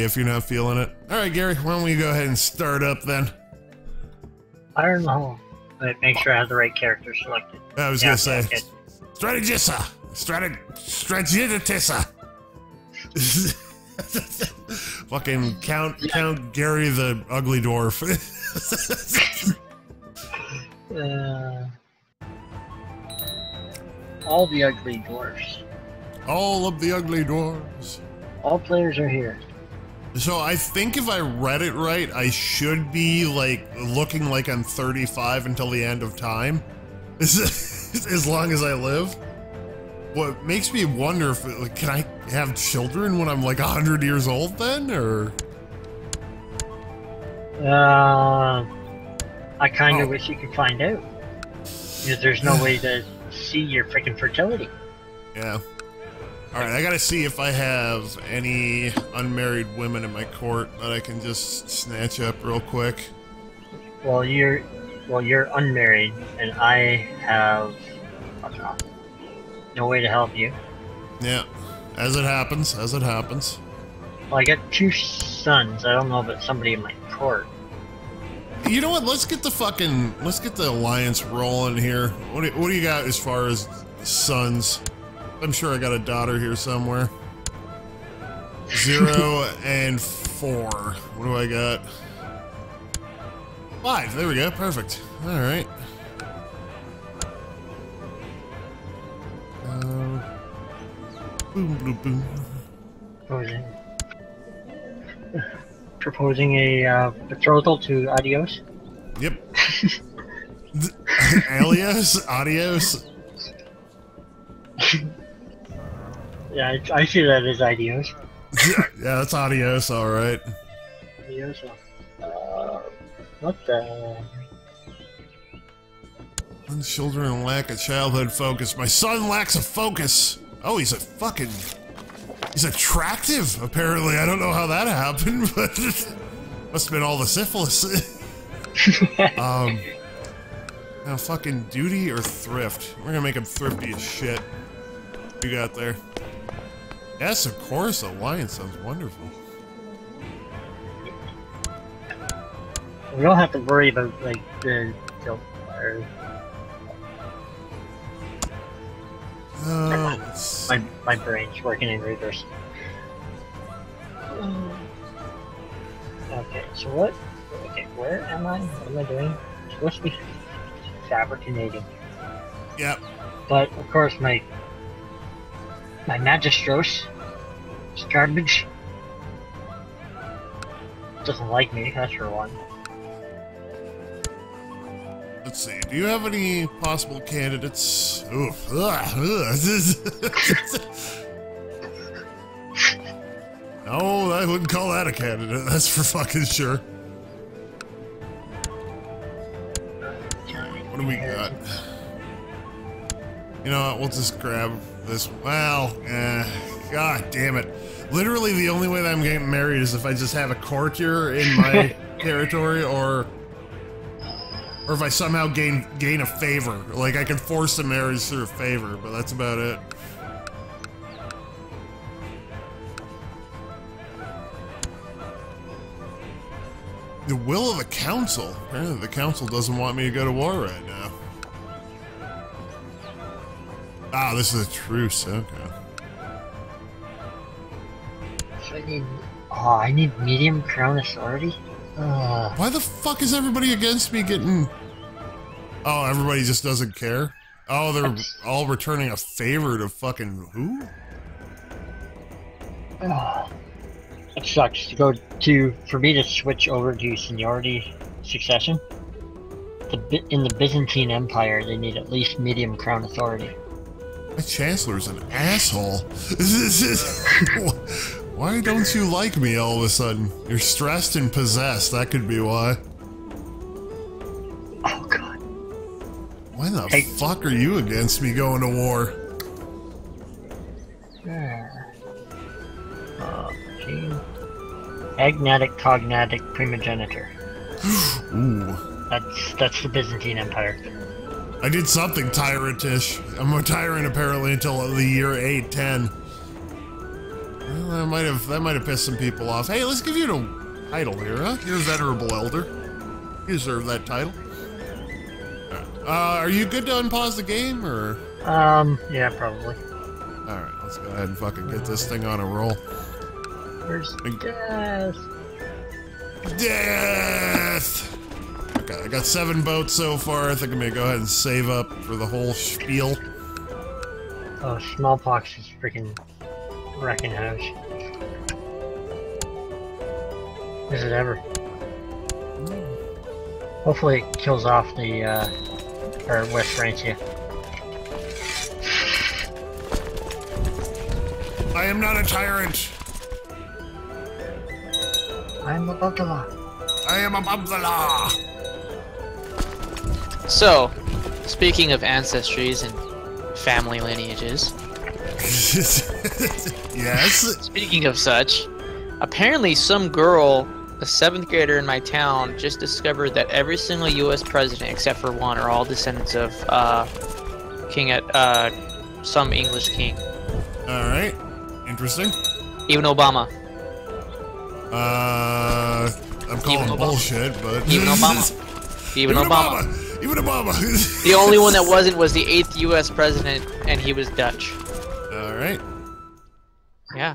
idea if you're not feeling it. All right, Gary, why don't we go ahead and start up then? I don't know. Make sure I have the right character selected. I was gonna say, Strategissa, Strategitissa. Fucking Count Gary the Ugly Dwarf. All the ugly dwarfs. All of the ugly dwarves. All players are here. So I think if I read it right, I should be like looking like I'm 35 until the end of time, as long as I live. What makes me wonder if like, can I have children when I'm like 100 years old then, or? I kind of wish you could find out, because there's no way to see your freaking fertility. Yeah. All right, I gotta see if I have any unmarried women in my court that I can just snatch up real quick. Well, you're unmarried, and I have no way to help you. Yeah, as it happens, as it happens. Well, I got 2 sons. I don't know about somebody in my court. You know what? Let's get the alliance rolling here. What do you got as far as sons? I'm sure I got a daughter here somewhere. 0 and 4. What do I got? 5. There we go. Perfect. All right. Boom, boom, boom. Proposing a betrothal to Adios. Yep. Alias? Adios? Yeah, I see that as Adios. Yeah, that's adios, alright. Adios. What the? Children lack a childhood focus. My son lacks a focus. Oh, he's attractive, apparently. I don't know how that happened, but must have been all the syphilis. Now fucking duty or thrift? We're gonna make him thrifty as shit. What you got there? Yes, of course, alliance sounds wonderful. We don't have to worry about, like, the my brain's working in reverse. Okay, so what? Okay, where am I? What am I doing? I'm supposed to be fabricating. Yep. But of course, my Magistros is garbage. Doesn't like me, that's for one. Let's see. Do you have any possible candidates? Oof. No, I wouldn't call that a candidate. That's for fucking sure. What do we got? You know what? We'll just grab this. Well, god damn it. Literally, the only way that I'm getting married is if I just have a courtier in my territory, or if I somehow gain a favor. Like, I can force the marriage through a favor, but that's about it. The will of the council? Apparently the council doesn't want me to go to war right now. Ah, this is a truce, okay. So I need medium crown authority? Why the fuck is everybody against me getting... Oh, everybody just doesn't care? Oh, they're all returning a favor to fucking who? It sucks for me to switch over to seniority succession. In the Byzantine Empire, they need at least medium crown authority. My chancellor's an asshole. Why don't you like me all of a sudden? You're stressed and possessed, that could be why. Oh god. Why the fuck are you against me going to war? Gene. Agnatic cognatic primogenitor. Ooh. That's the Byzantine Empire. I did something tyrant-ish. I'm a tyrant apparently until the year 810. Well, that might have pissed some people off. Hey, let's give you a title here, huh? You're a venerable elder. You deserve that title. Are you good to unpause the game, or? Yeah, probably. Alright, let's go ahead and fucking get this thing on a roll. Where's death? Death! Okay, I got 7 boats so far. I think I'm gonna go ahead and save up for the whole spiel. Oh, smallpox is freaking wrecking house. Is it ever? Hopefully it kills off the, or West Francia. I am not a tyrant! I am above the law. I am above the law! So, speaking of ancestries and family lineages, Yes? speaking of such, apparently some girl, a 7th grader in my town, just discovered that every single US president except for one are all descendants of some English king. Alright. Interesting. Even Obama. I'm calling bullshit, but... Even Obama. Even Obama. Even Obama! The only one that wasn't was the 8th US president, and he was Dutch. Alright. Yeah.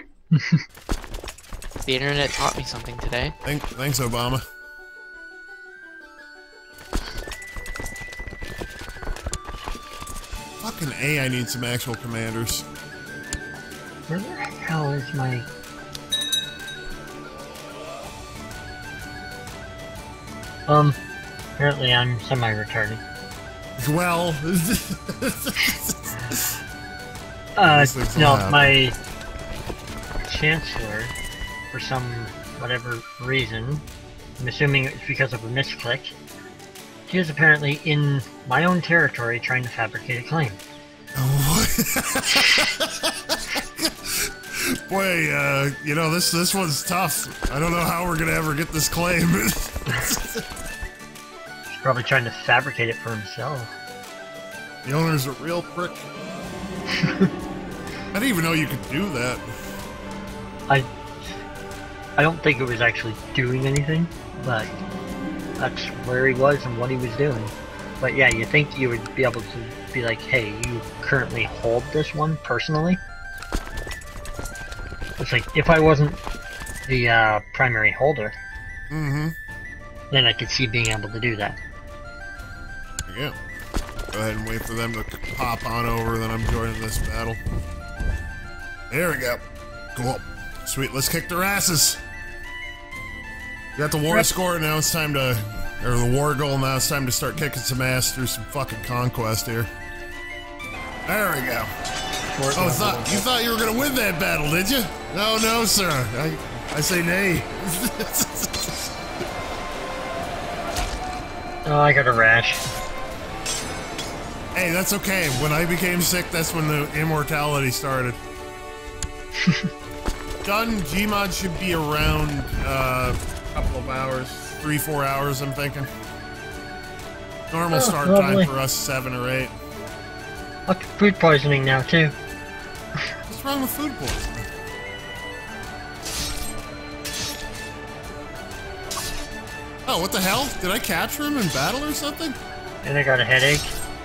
The internet taught me something today. Thanks, Obama. Fucking A, I need some actual commanders. Where the hell is my... Apparently I'm semi-retarded. Well... no, my chancellor, for some whatever reason, I'm assuming it's because of a misclick, he is apparently in my own territory trying to fabricate a claim. Boy, you know, this one's tough. I don't know how we're gonna ever get this claim. He's probably trying to fabricate it for himself. The owner's a real prick. I didn't even know you could do that. I don't think it was actually doing anything, but that's where he was and what he was doing. But yeah, you think you would be able to be like, hey, you currently hold this one personally? It's like, if I wasn't the primary holder, then I could see being able to do that. Yeah. Go ahead and wait for them to pop on over, then I'm joining this battle. There we go. Cool. Sweet, let's kick their asses. We got the war score, now it's time to... Or the war goal, now it's time to start kicking some ass through some fucking conquest here. There we go. Oh, you thought you were gonna win that battle, did you? No, no, sir. I say nay. Oh, I got a rash. Hey, that's okay. When I became sick, that's when the immortality started. Done. Gmod should be around a couple of hours. 3-4 hours, I'm thinking. Normal start time for us, 7 or 8. Look, food poisoning now, too. What's wrong with food poisoning? Oh, what the hell? Did I capture him in battle or something? And I got a headache.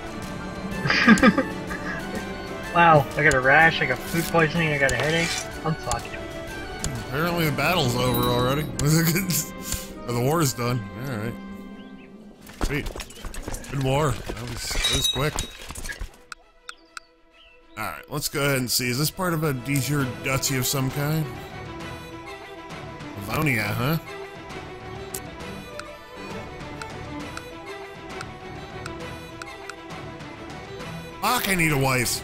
Wow, I got a rash, I got food poisoning, I got a headache. I'm fucked. Apparently the battle's over already. Or the war's done. Alright. Sweet. Good war. That was quick. Alright, let's go ahead and see. Is this part of a de jure duchy of some kind? Livonia, huh? Fuck, I need a wife.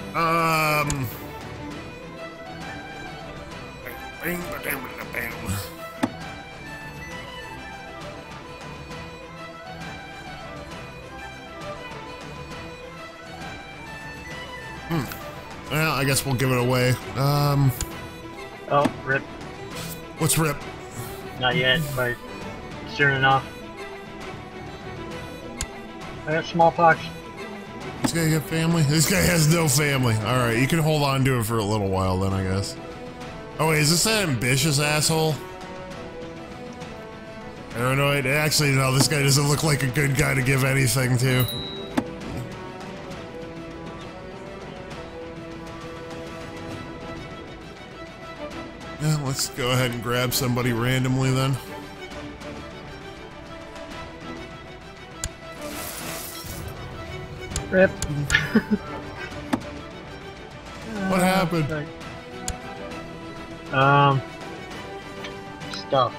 Well, I guess we'll give it away. Oh, rip. What's rip? Not yet, but soon enough. I got smallpox. This guy got family? This guy has no family. Alright, you can hold on to it for a little while then, I guess. Oh, wait, is this that ambitious asshole? Paranoid? Actually, no, this guy doesn't look like a good guy to give anything to. Yeah, let's go ahead and grab somebody randomly then. Rip. What happened? Stuff.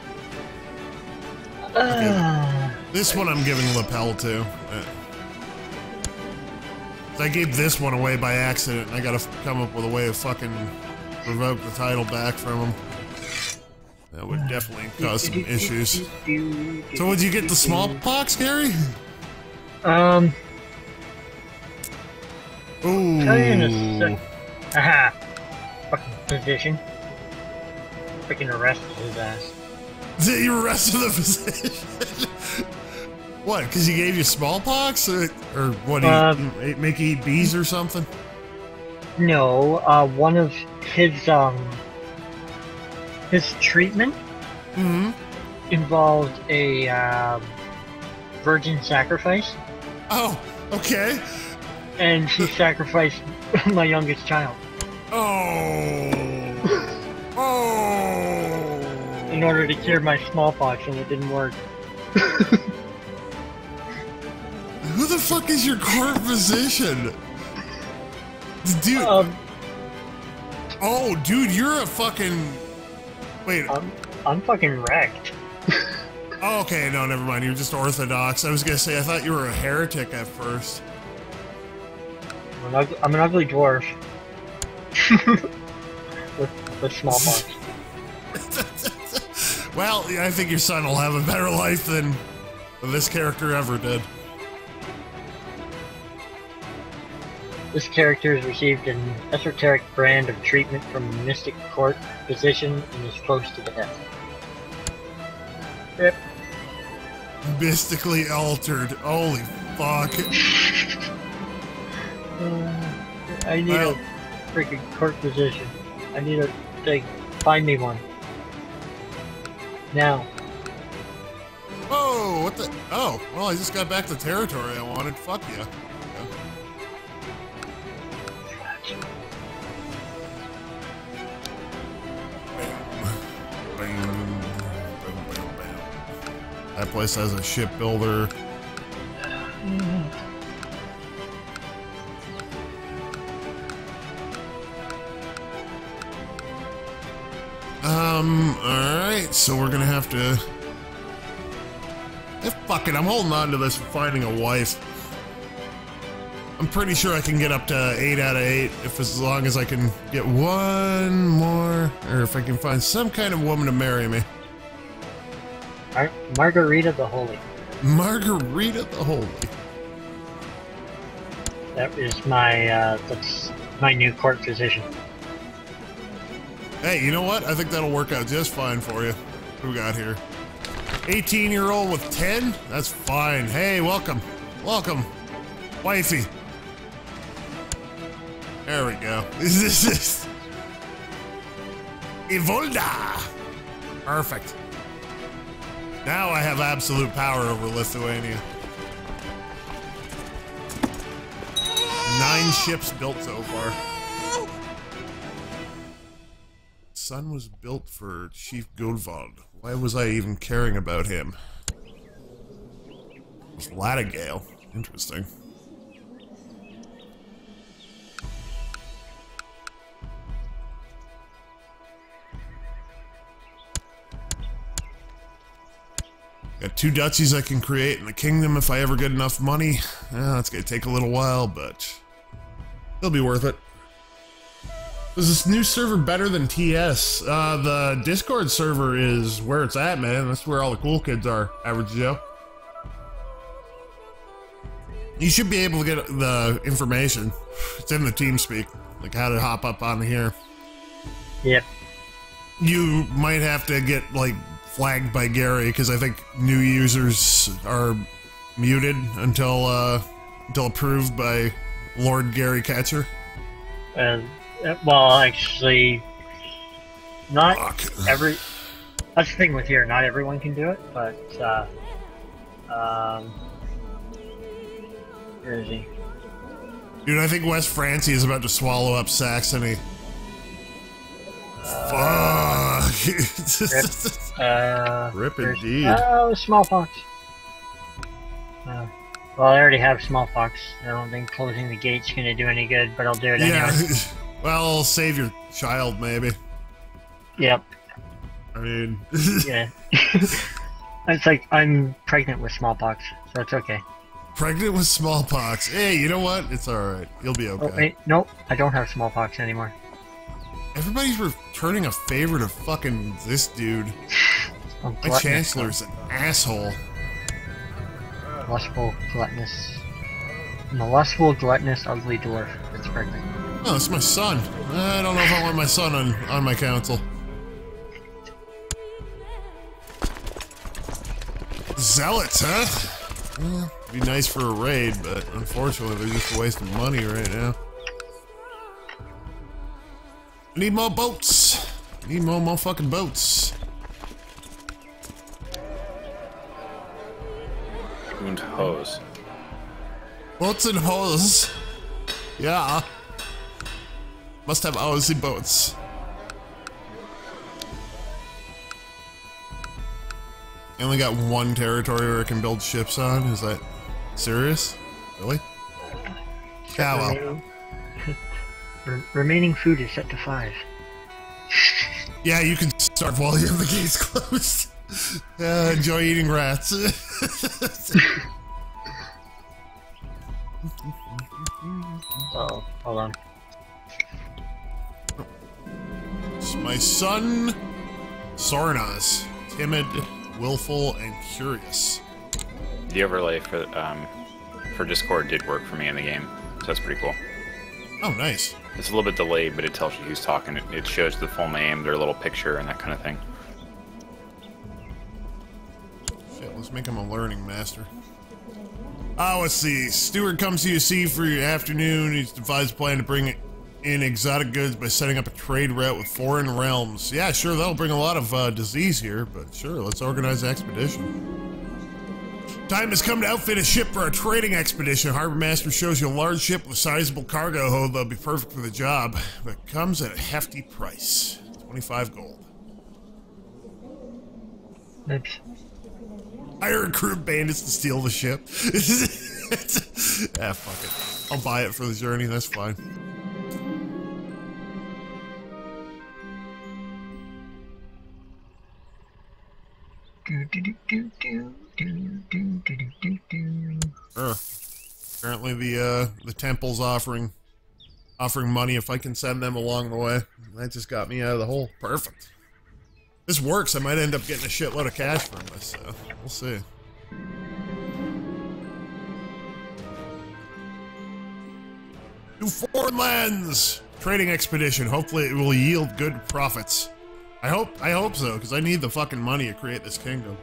This one I'm giving lapel to. I gave this one away by accident. I gotta come up with a way to fucking revoke the title back from him. That would definitely cause some issues. So would you get the smallpox, Gary? Ooh. Tell you in a sec. Aha! Fucking position. Freaking arrested his ass. You arrested the physician? What, because he gave you smallpox? Or what, he make you eat bees or something? No, one of his treatment involved a, virgin sacrifice. Oh, okay. And he sacrificed my youngest child. Oh. Oh. In order to cure my smallpox, and it didn't work. Who the fuck is your court physician? Dude. Oh, dude, you're a fucking... Wait. I'm fucking wrecked. Oh, okay, no, never mind. You're just Orthodox. I was gonna say, I thought you were a heretic at first. I'm an ugly dwarf. with smallpox. Well, I think your son will have a better life than this character ever did. This character has received an esoteric brand of treatment from a mystic court physician and is close to death. Yep. Mystically altered. Holy fuck. I need a freaking court physician. I need to find me one. Now. Oh, what the? Oh, well, I just got back the territory I wanted. Fuck you. That place has a shipbuilder. Alright, so we're gonna have to... fuck it, I'm holding on to this for finding a wife. I'm pretty sure I can get up to 8 out of 8 as long as I can get one more, or if I can find some kind of woman to marry me. Margarita the Holy. Margarita the Holy. That is my, that's my new court physician. Hey, you know what? I think that'll work out just fine for you. Who we got here? 18-year-old with 10? That's fine. Hey, welcome. Welcome. Wifey. There we go. This is... Ivolda! Perfect. Now I have absolute power over Lithuania. 9 ships built so far. Sun was built for Chief Godvald. Why was I even caring about him? It was Latigale. Interesting. Got 2 duchies I can create in the kingdom if I ever get enough money. That's gonna take a little while, but it'll be worth it. Is this new server better than TS? The Discord server is where it's at, man. That's where all the cool kids are, Average Joe. You should be able to get the information. It's in the TeamSpeak, like how to hop up on here. Yep. You might have to get, like, flagged by Gary, because I think new users are muted until approved by Lord Gary Catcher. Well, actually, not Fuck. every. That's the thing with here. Not everyone can do it, but where is he? Dude, I think West Francie is about to swallow up Saxony. Fuck. Rip there's- indeed. Oh, smallpox. Well, I already have smallpox. I don't think closing the gate's gonna do any good, but I'll do it Yeah. anyway. Well, save your child, maybe. Yep. I mean, Yeah. It's like I'm pregnant with smallpox, so it's okay. pregnant with smallpox. Hey, you know what? It's alright. You'll be okay. Oh wait, nope, I don't have smallpox anymore. Everybody's returning a favor to fucking this dude. Oh, My gluttonous, chancellor's an asshole. lustful, gluttonous, lustful, gluttonous, ugly dwarf that's pregnant. Oh, it's my son. I don't know if I want my son on my council. Zealots, huh? Well, be nice for a raid, but unfortunately they're just wasting money right now. Need more boats. Need more motherfucking boats. Und hose. Boats and hoes. Yeah. Must have Aussie boats. I only got one territory where I can build ships on. Is that serious? Really? Yeah, well. Remaining food is set to 5. Yeah, you can starve while you have the gates closed. Enjoy eating rats. Oh, hold on. It's my son, Sornas. Timid, willful, and curious. The overlay for Discord did work for me in the game, so that's pretty cool. Oh, nice. It's a little bit delayed, but it tells you who's talking. It shows the full name, their little picture, and that kind of thing. Shit, let's make him a learning master. Oh, let's see. Steward comes to you see for your afternoon. He's devised a plan to bring in exotic goods by setting up a trade route with foreign realms. Yeah, sure, that'll bring a lot of disease here, but sure, let's organize an expedition. Time has come to outfit a ship for a trading expedition. Harbor Master shows you a large ship with sizable cargo hold that'll be perfect for the job, but it comes at a hefty price. 25 gold. Oops. Hire a crew of bandits to steal the ship. Ah, fuck it. I'll buy it for the journey, that's fine. Apparently the temple's offering money if I can send them along the way. That just got me out of the hole. Perfect. This works. I might end up getting a shitload of cash from this, so we'll see. New foreign lands! Trading expedition. Hopefully it will yield good profits. I hope so, because I need the fucking money to create this kingdom.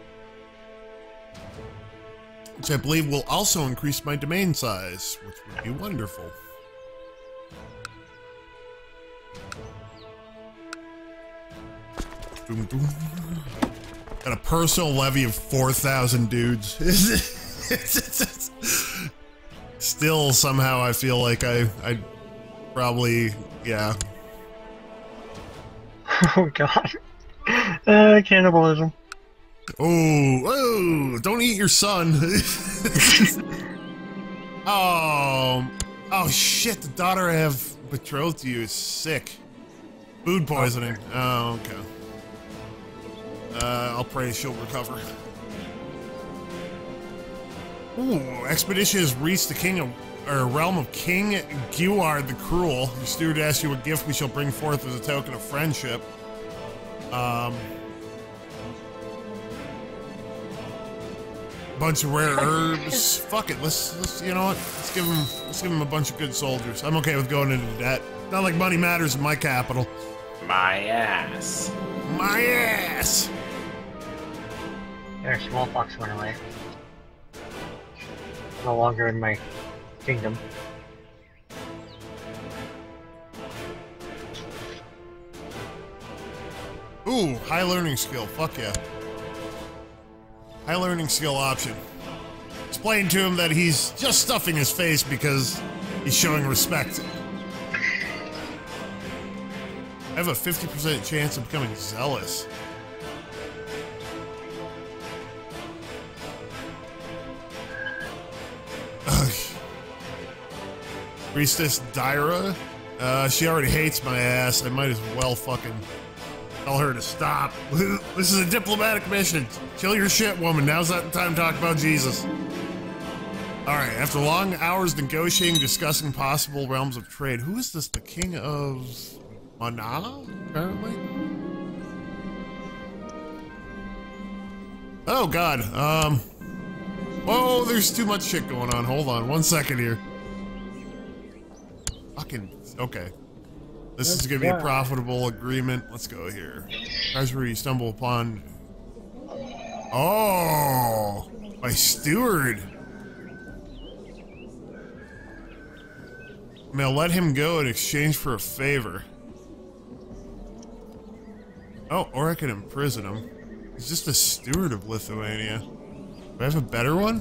Which I believe will also increase my domain size, which would be wonderful. Doom, doom. Got a personal levy of 4,000 dudes. Still, somehow, I feel like I'd probably, yeah. Oh god. Cannibalism. Oh, don't eat your son. Oh shit, the daughter I have betrothed to you is sick. Food poisoning. Oh, okay. I'll pray she'll recover. Ooh, expedition has reached the realm of King Guard the Cruel. Your steward asks you what gift we shall bring forth as a token of friendship. Bunch of rare herbs. Fuck it, let's you know what? Let's give him a bunch of good soldiers. I'm okay with going into debt. Not like money matters in my capital. My ass. My ass. Their smallpox went away. No longer in my kingdom. Ooh, high learning skill. Fuck yeah. High learning skill option. Explain to him that he's just stuffing his face because he's showing respect. I have a 50% chance of becoming zealous. Ugh. Priestess Dyra? She already hates my ass. I might as well fucking tell her to stop. This is a diplomatic mission. Chill your shit, woman. Now's not the time to talk about Jesus. Alright, after long hours negotiating, discussing possible realms of trade. Who is this? The king of Mana, apparently? Oh god, whoa, there's too much shit going on. Hold on, 1 second here. Fucking, okay. This is gonna be a profitable agreement. Let's go here. Treasury, you stumble upon... Oh! My steward! I mean, I'll let him go in exchange for a favor. Oh, or I could imprison him. He's just a steward of Lithuania. Do I have a better one?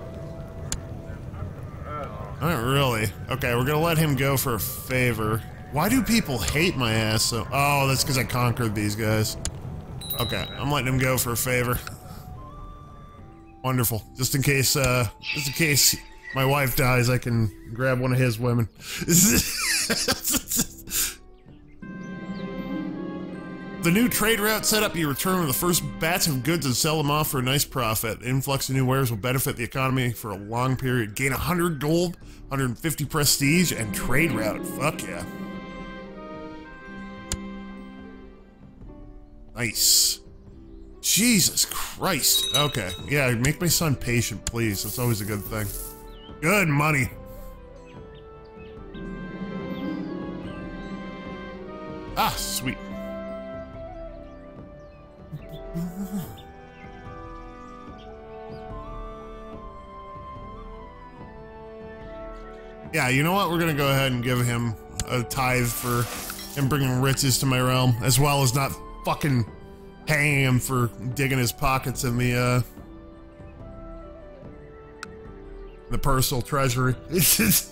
Not really. Okay, we're gonna let him go for a favor. Why do people hate my ass so? Oh, that's because I conquered these guys. Okay, I'm letting him go for a favor. Wonderful. Just in case my wife dies, I can grab one of his women. The new trade route set up, you return with the first batch of goods and sell them off for a nice profit. The influx of new wares will benefit the economy for a long period. Gain 100 gold, 150 prestige, and trade route. Fuck yeah. Nice. Jesus Christ. Okay. Yeah, make my son patient, please. That's always a good thing. Good money. Ah, sweet. Yeah, you know what? We're gonna go ahead and give him a tithe for him bringing riches to my realm, as well as not fucking paying him for digging his pockets in the personal treasury. He's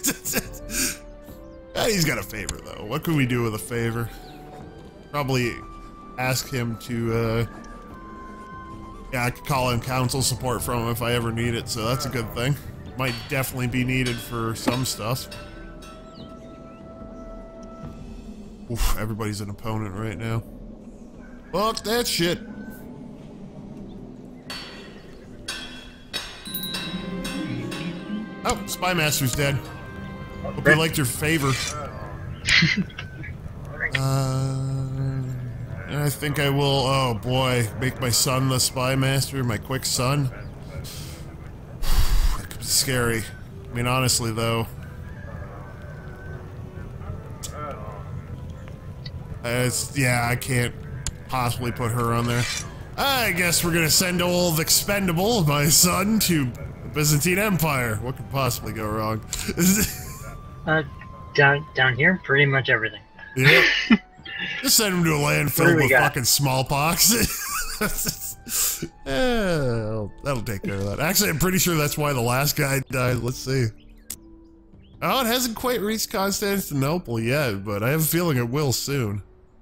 got a favor, though. What could we do with a favor? Probably ask him to, yeah, I could call in council support from him if I ever need it, so that's a good thing. Might definitely be needed for some stuff. Oof, everybody's an opponent right now. Fuck that shit. Oh, Spy Master's dead. Hope you liked your favor. I think I will, oh boy, make my son the Spy Master, my quick son. That could be scary. I mean, honestly, though. Yeah, I can't possibly put her on there. I guess we're gonna send old Expendable, my son, to the Byzantine Empire. What could possibly go wrong? Down here, pretty much everything. Yeah. Just send him to a land filled with fucking smallpox. Yeah, that'll take care of that. Actually, I'm pretty sure that's why the last guy died. Let's see. Oh, it hasn't quite reached Constantinople yet, but I have a feeling it will soon.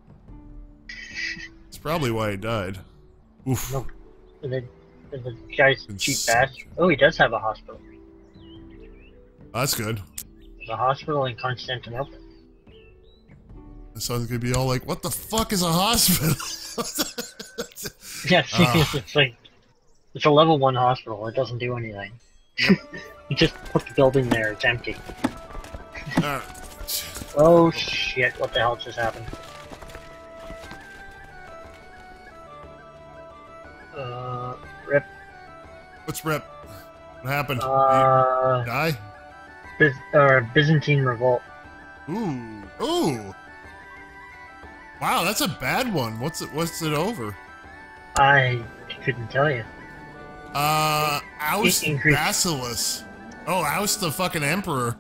It's probably why he died. Oof. No. The guy's cheap ass. Oh, he does have a hospital. That's good. There's a hospital in Constantinople. The son's gonna be all like, what the fuck is a hospital? Yeah, it's like, it's a level 1 hospital. It doesn't do anything. Yep. You just put the building there, it's empty. Alright. Oh shit, what the hell just happened? Rip. What's rip? What happened? You die? Byzantine revolt. Ooh. Ooh. Wow, that's a bad one. What's it over? I couldn't tell you. Oust Basileus. Oh, oust the fucking emperor.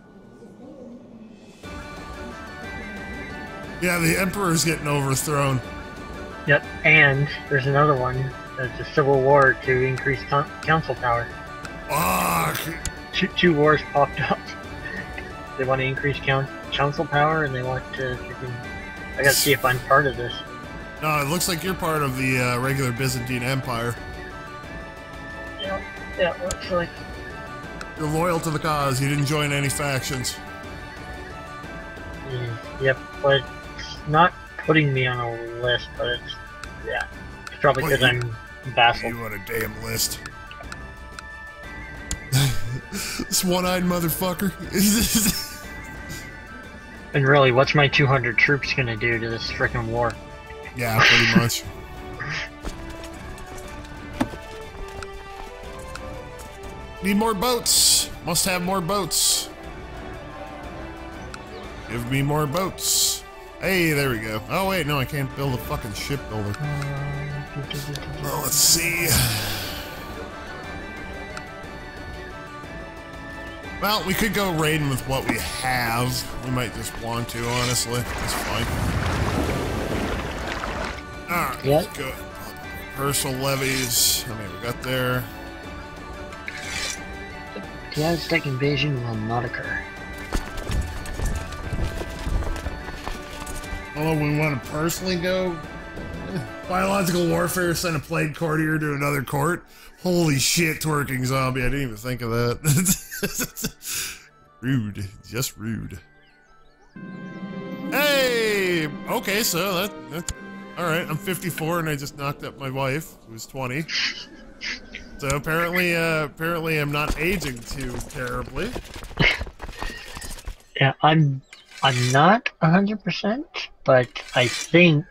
Yeah, the emperor's getting overthrown. Yep, and there's another one. It's a civil war to increase council power. Fuck! Two wars popped up. They want to increase council power, and they want to freaking... I gotta see if I'm part of this. No, it looks like you're part of the regular Byzantine Empire. Yeah, looks like... You're loyal to the cause. You didn't join any factions. Yep, but it's not putting me on a list, but it's... Yeah. It's probably because I'm vassal. You on a damn list. This one-eyed motherfucker. And really, what's my 200 troops gonna do to this frickin' war? Yeah, pretty much. Need more boats. Must have more boats. Give me more boats. Hey, there we go. Oh wait, no, I can't build a fucking shipbuilder. Well, let's see. Well, we could go raiding with what we have. We might just want to, honestly. That's fine. Alright, Yep. let's go. Personal levies. How many we got there? The Aztec invasion will not occur. Oh, we want to personally go? Biological warfare, send a plague courtier to another court? Holy shit, twerking zombie. I didn't even think of that. Rude. Just rude. Hey! Okay, so that's... Alright, I'm 54 and I just knocked up my wife, who's 20. So apparently I'm not aging too terribly. Yeah, I'm not 100%, but I think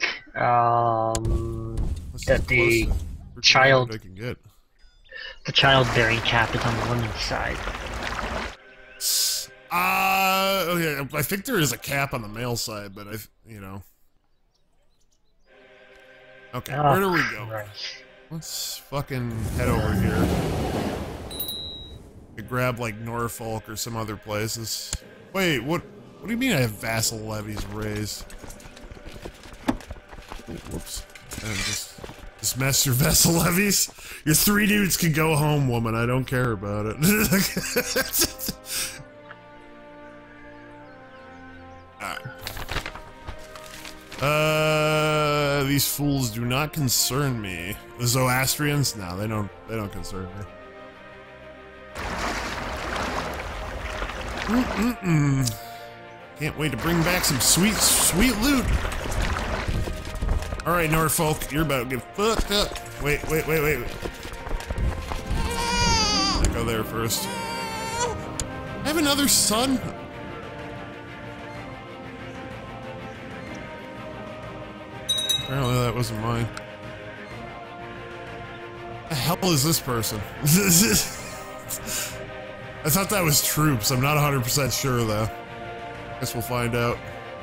that the child I can get. the childbearing cap is on the women's side. Okay, I think there is a cap on the male side, but you know. Okay, where do we go? Christ. Let's fucking head over here. We grab like Norfolk or some other places. Wait, what do you mean I have vassal levies raised? Oh, whoops. And just mess your vassal levies? Your 3 dudes can go home, woman. I don't care about it. Alright. These fools do not concern me. The Zoroastrians? No, they don't concern me. Can't wait to bring back some sweet loot. Alright, Norfolk, you're about to get fucked up. Wait. I go there first. I have another son? Apparently that wasn't mine. The hell is this person? I thought that was troops. I'm not 100% sure though. Guess we'll find out.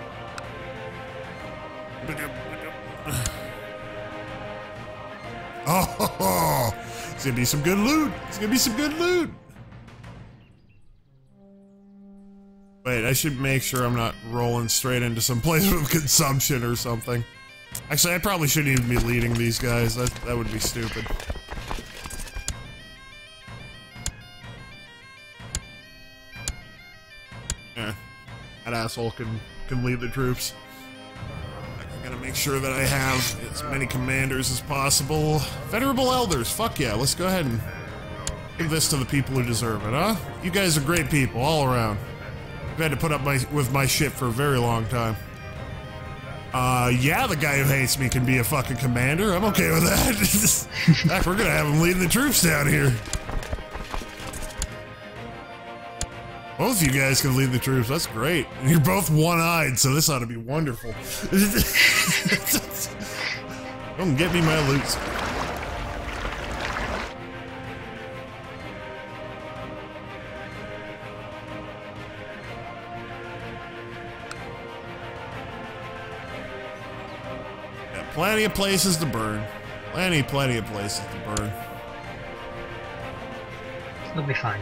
Oh, it's gonna be some good loot. Wait, I should make sure I'm not rolling straight into some place with consumption or something. Actually, I probably shouldn't even be leading these guys. That would be stupid. Yeah, that asshole can lead the troops. I gotta make sure that I have as many commanders as possible. Venerable elders, fuck yeah, let's go ahead and give this to the people who deserve it, huh? You guys are great people, all around. I've had to put up with my shit for a very long time. Yeah, the guy who hates me can be a fucking commander. I'm okay with that. Heck, we're gonna have him leading the troops down here. Both of you guys can lead the troops. That's great. And you're both one-eyed, so this ought to be wonderful. Don't get me my loot. Got plenty of places to burn. Plenty of places to burn. It'll be fine.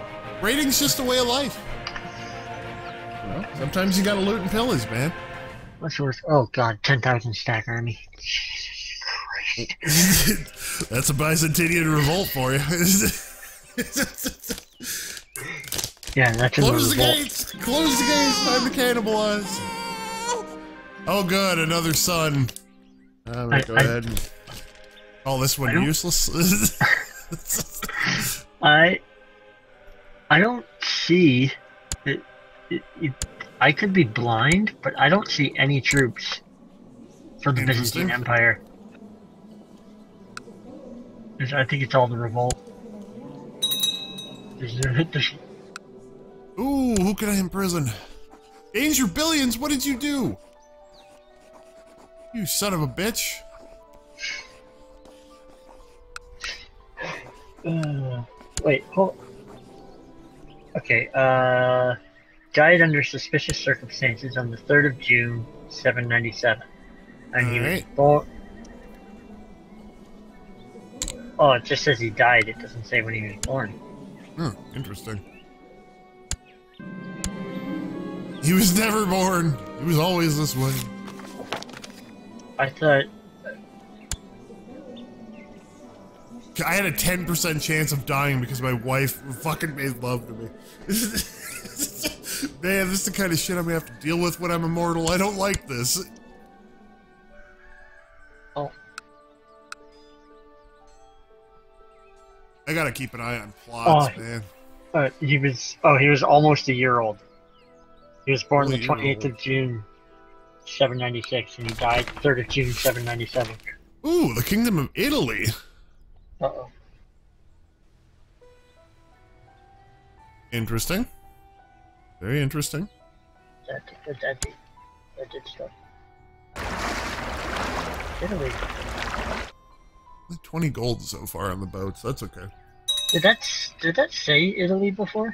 Raiding's just a way of life. You know, sometimes you gotta loot and pillage, man. What's worth? Oh god, 10,000 stack army. Christ. That's a Byzantinian revolt for you. Yeah, that's in Close the revolt. gates! Close the gates! Time to cannibalize! Oh good, another sun. I'm gonna go ahead and call this one useless. I don't see it, I could be blind, but I don't see any troops for the Byzantine Empire. I think it's all the revolt. Ooh, who can I imprison? Danger Billions, what did you do? You son of a bitch. Wait, hold. Okay, died under suspicious circumstances on the 3rd of June, 797. And he was born. Oh, it just says he died, it doesn't say when he was born. Hmm, interesting. He was never born. He was always this way. I thought... I had a 10% chance of dying because my wife fucking made love to me. Man, this is the kind of shit I'm gonna have to deal with when I'm immortal. I don't like this. Oh. I gotta keep an eye on plots, man. He was almost a year old. He was born Only the 28th of June, 796, and he died 3rd of June, 797. Ooh, the Kingdom of Italy. Uh-oh. Interesting. Very interesting. That did stuff. Italy. 20 gold so far on the boats. That's okay. Did that say Italy before?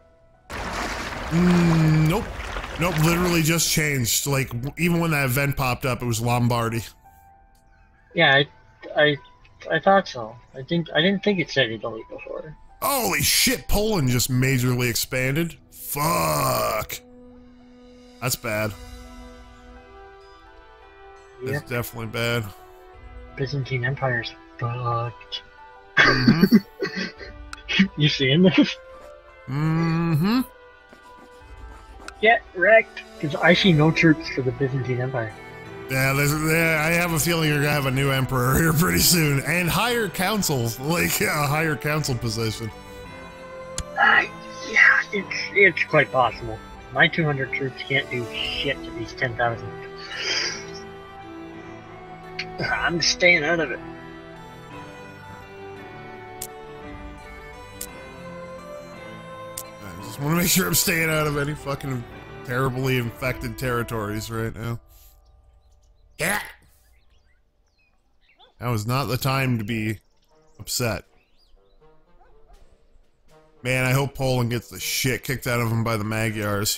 Nope. Nope, literally just changed. Like, even when that event popped up, it was Lombardy. Yeah, I thought so. I didn't think it said Italy before. Holy shit, Poland just majorly expanded. Fuck. That's bad. Yep. That's definitely bad. Byzantine Empire's fucked. Mm-hmm. You seeing this? Mm-hmm. Get wrecked! Because I see no troops for the Byzantine Empire. Yeah, I have a feeling you're gonna have a new emperor here pretty soon. And higher councils, like a higher council position. Yeah, it's quite possible. My 200 troops can't do shit to these 10,000. I'm staying out of it. I just want to make sure I'm staying out of any fucking terribly infected territories right now. Yeah. Now is not the time to be upset. Man, I hope Poland gets the shit kicked out of them by the Magyars.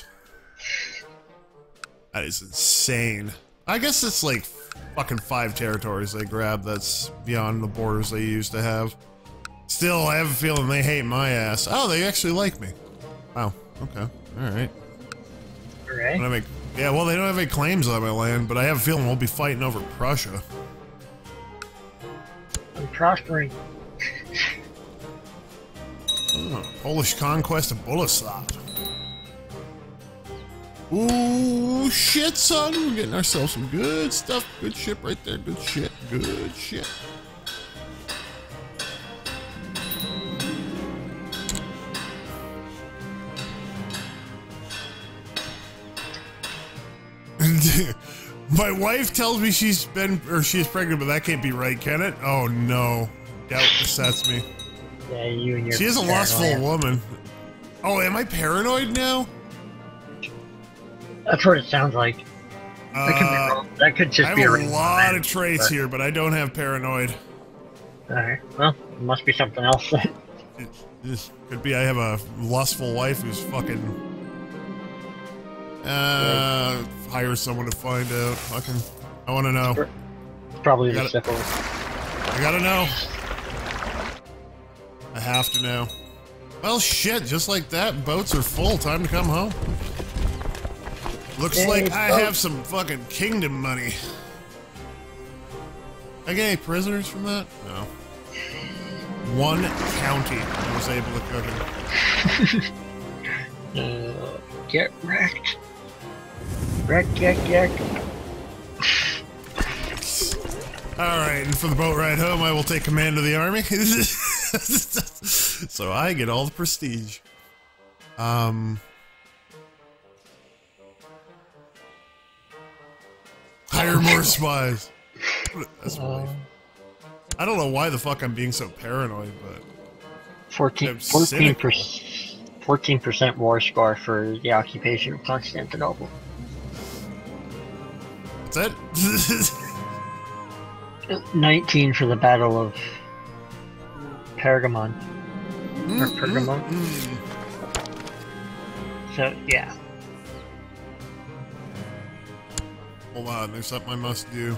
That is insane. I guess it's like fucking 5 territories they grabbed that's beyond the borders they used to have. Still, I have a feeling they hate my ass. Oh, they actually like me. Wow, okay, alright. Right? Yeah, well, they don't have any claims on my land, but I have a feeling we'll be fighting over Prussia. I'm prospering. Oh, Polish conquest of Boleslav. Ooh, shit, son. We're getting ourselves some good stuff. Good shit right there. Good shit. Good shit. My wife tells me she's pregnant, but that can't be right, can it? Oh no. Doubt besets me. Yeah, you and your She is a lustful woman. Oh, am I paranoid now? That's what it sounds like. That could be wrong. That could just I be have a a lot of traits here, but I don't have paranoid. Alright, well, it must be something else. This could be I have a lustful wife who's fucking... hire someone to find out. Fucking... I want to know. It's probably the syphilis. I gotta know. I have to know. Well, shit, just like that, boats are full. Time to come home. Looks like I have some fucking kingdom money. I get any prisoners from that? No. One county I was able to cook in. Get wrecked. Wreck. Alright, and for the boat ride home, I will take command of the army. So I get all the prestige. Hire more spies. That's really, I don't know why the fuck I'm being so paranoid, but 14% war score for the occupation of Constantinople. That's it? 19 for the Battle of Pergamon. Or Pergamon. So, yeah. Hold on, there's something I must do.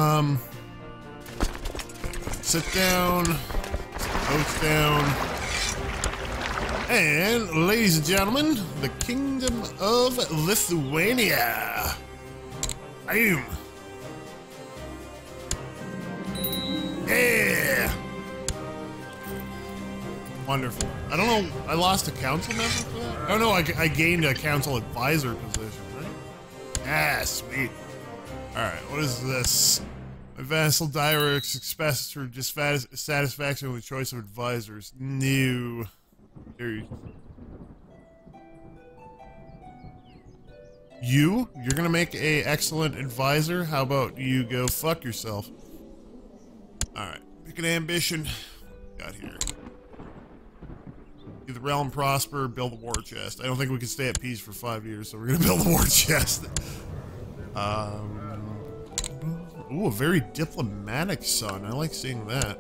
Sit down. Boats down. And, ladies and gentlemen, the Kingdom of Lithuania. Boom. Yeah. Wonderful. I don't know. I lost a council member for that? Oh no, I gained a council advisor position, right? Ah, sweet. Alright, what is this? My vassal Dyrix expresses her dissatisfaction with the choice of advisors. New. You're gonna make a excellent advisor? How about you go fuck yourself? Alright, pick an ambition. Got here. See the realm prosper, build a war chest. I don't think we can stay at peace for 5 years, so we're gonna build a war chest. Ooh, a very diplomatic son. I like seeing that.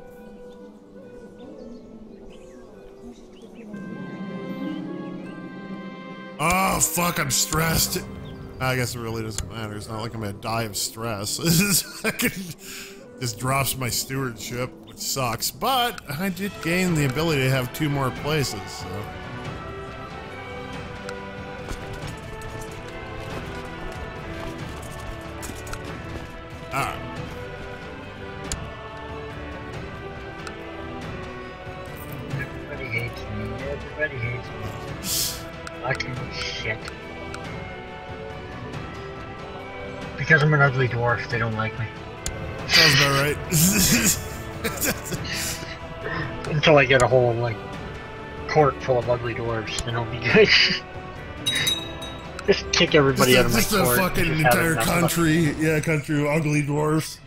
Oh, fuck, I'm stressed. I guess it really doesn't matter. It's not like I'm gonna die of stress. This drops my stewardship, which sucks. But I did gain the ability to have 2 more places, so. Alright. Everybody hates me. Everybody hates me. Fucking shit. Because I'm an ugly dwarf, they don't like me. Sounds about right. Until I get a whole, like, court full of ugly dwarves, then I'll be good. Just kick everybody out of my just court. a fucking entire country. Yeah, country of ugly dwarfs.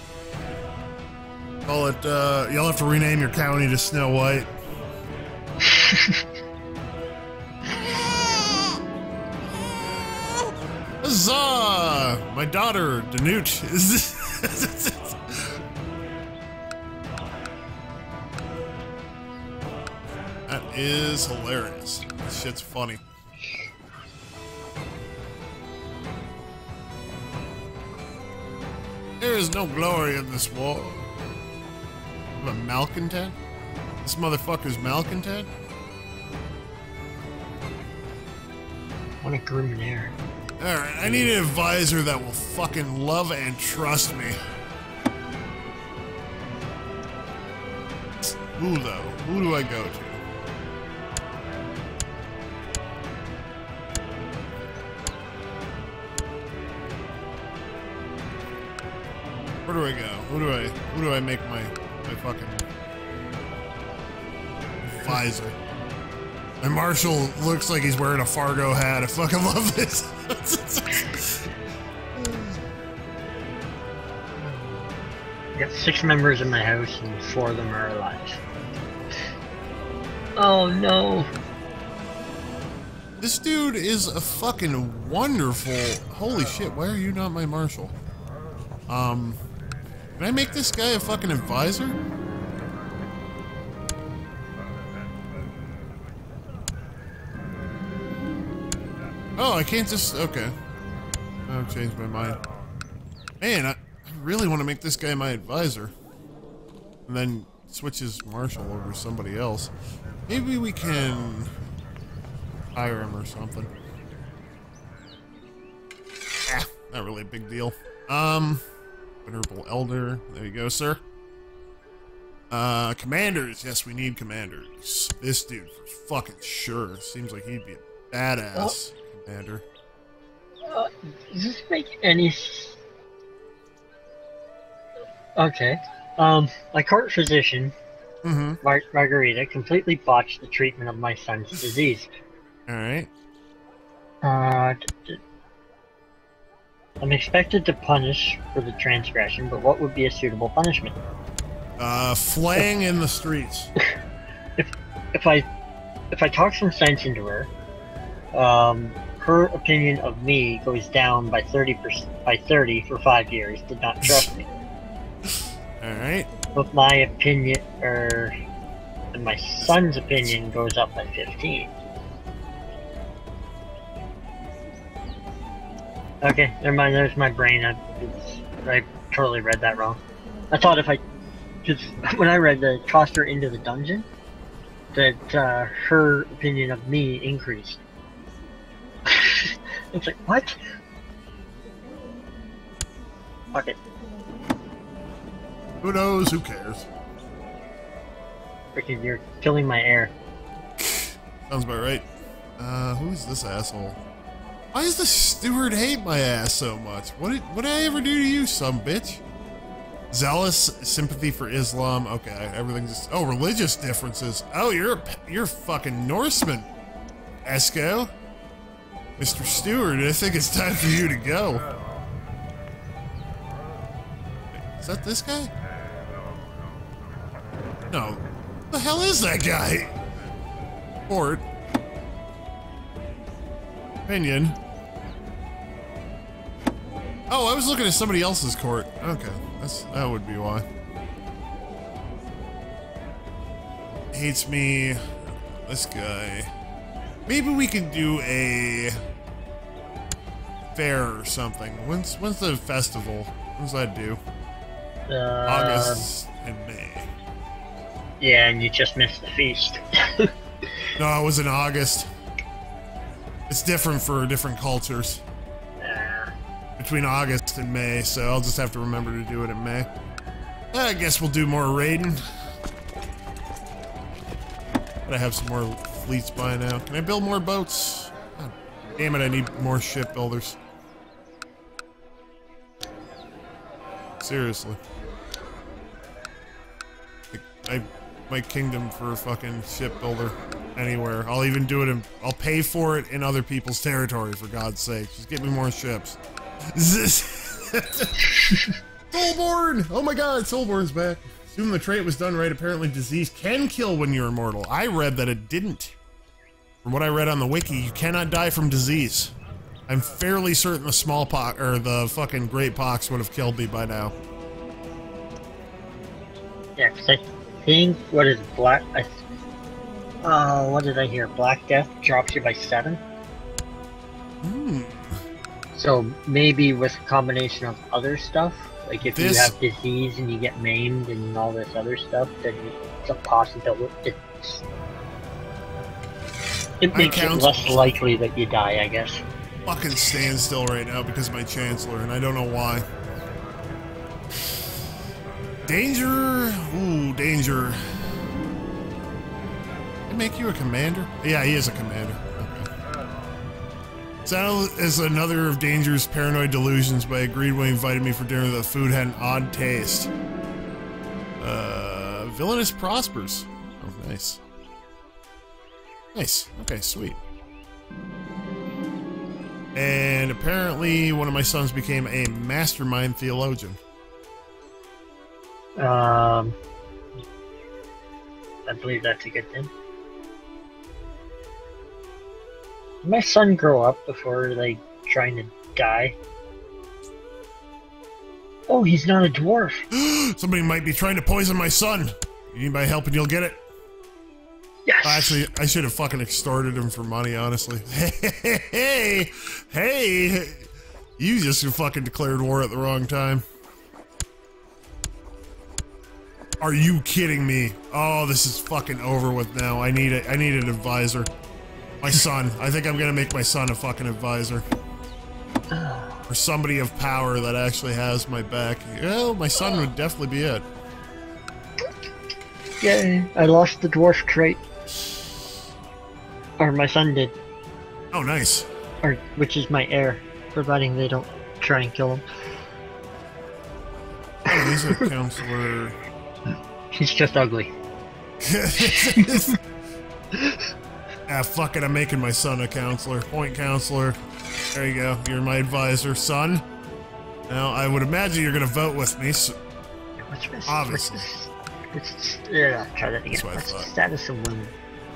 Call it, you'll have to rename your county to Snow White. Huzzah! My daughter, Danute. That is hilarious. This shit's funny. There is no glory in this war. I'm a malcontent? This motherfucker's malcontent? What a Gruminaire. Alright, I need an advisor that will fucking love and trust me. Who though? Who do I go to? Where do I go? Who do I make my fucking advisor? My marshal looks like he's wearing a Fargo hat. I fucking love this. I got 6 members in my house and 4 of them are alive. Oh no. This dude is a fucking wonderful. Holy shit, why are you not my marshal? Can I make this guy a fucking advisor? Oh, I can't just... Okay. I've changed my mind. Man, I really want to make this guy my advisor. And then switch his marshal over to somebody else. Maybe we can hire him or something. not really a big deal. Venerable Elder. There you go, sir. Commanders. Yes, we need commanders. This dude, for fucking sure. Seems like he'd be a badass commander. Does this make any Okay. My court physician, Margarita, completely botched the treatment of my son's disease. Alright. I'm expected to punish for the transgression, but what would be a suitable punishment? Flaying in the streets. If I talk some sense into her, her opinion of me goes down by 30 for 5 years. Did not trust me. Alright. But my opinion, and my son's opinion goes up by 15. Okay, never mind. There's my brain. I totally read that wrong. I thought because when I read the tossed her into the dungeon, that her opinion of me increased. It's like, what? Fuck it. Who knows? Who cares? Freaking, you're killing my air. Sounds about right. Who's this asshole? Why does the steward hate my ass so much? What did I ever do to you, some bitch? Zealous sympathy for Islam. Okay, everything's just, religious differences. Oh, you're fucking Norseman, Esco. Mr. Steward, I think it's time for you to go. Wait, is that this guy? No. What the hell is that guy? Court. Opinion. Oh, I was looking at somebody else's court. Okay, that would be why. Hates me. This guy. Maybe we can do a fair or something. When's the festival? When's that due? August and May. Yeah, and you just missed the feast. No, it was in August. It's different for different cultures. Between August and May, so I'll just have to remember to do it in May. I guess we'll do more raiding. Gotta have some more fleets by now. Can I build more boats? God damn it, I need more shipbuilders. Seriously. My kingdom for a fucking shipbuilder anywhere. I'll even do it I'll pay for it in other people's territory, for God's sake. Just get me more ships. Soulborn! Oh my god, Soulborn's back. Assume the trait was done right. Apparently disease can kill when you're immortal. I read that it didn't. From what I read on the wiki, you cannot die from disease. I'm fairly certain the smallpox, or the fucking great pox would have killed me by now. Yeah, because I think, what is what did I hear? Black Death drops you by 7? Hmm. So maybe with a combination of other stuff, like if you have disease and you get maimed and all this other stuff, then it's a possibility. It makes it less likely that you die, I guess. Fucking stand still right now because of my chancellor, and I don't know why. Danger! Ooh, danger. Did I make you a commander? Yeah, he is a commander. That is another of Danger's paranoid delusions, but I agreed when he invited me for dinner that the food had an odd taste. Villainous prospers. Oh, nice. Nice. Okay, sweet. And apparently one of my sons became a mastermind theologian. I believe that's a good thing. Did my son grow up before, like, trying to die? Oh, he's not a dwarf. Somebody might be trying to poison my son. You need my help and you'll get it? Yes. Actually, I should have fucking extorted him for money, honestly. Hey! You just fucking declared war at the wrong time. Are you kidding me? Oh, this is fucking over with now. I need an advisor. My son. I think I'm gonna make my son a fucking advisor. Or somebody of power that actually has my back. Well, my son would definitely be it. Yay, I lost the dwarf trait. Or my son did. Oh, nice. Or, which is my heir, providing they don't try and kill him. Oh, he's a counselor. He's just ugly. Ah, fuck it, I'm making my son a counselor. Point counselor. There you go. You're my advisor, son. Now, I would imagine you're gonna vote with me, so What's this? obviously. Yeah, try that again. That's what I What's the thought. status of women?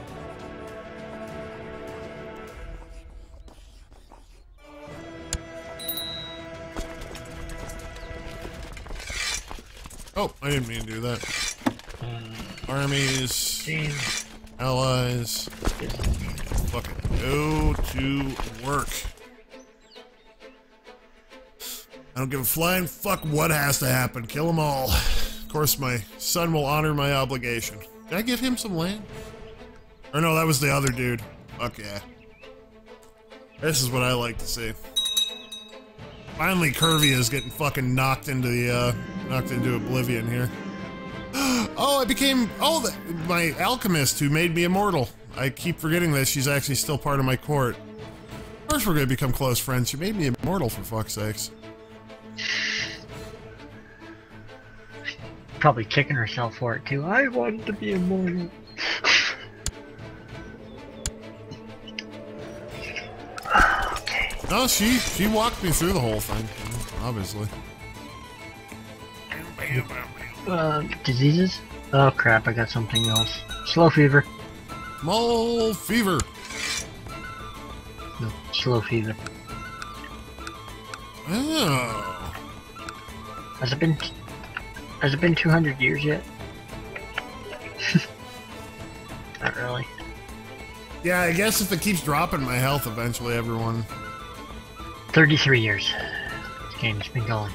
Oh, I didn't mean to do that. Armies, Damn. allies, fucking go to work. I don't give a flying fuck what has to happen. Kill them all. Of course, my son will honor my obligation. Did I give him some land? Or no, that was the other dude. Fuck yeah. This is what I like to see. Finally, Curvy is getting fucking knocked into oblivion here. Oh, I became my alchemist who made me immortal. I keep forgetting that she's actually still part of my court. Of course, we're gonna become close friends. She made me immortal, for fuck's sakes. Probably kicking herself for it too. I wanted to be immortal. Okay. No, she walked me through the whole thing, obviously. Diseases? Oh crap, I got something else. Slow fever. Mole fever. No, slow fever. Oh. Has it been 200 years yet? Not really. Yeah, I guess if it keeps dropping my health, eventually everyone... 33 years. This game's been going.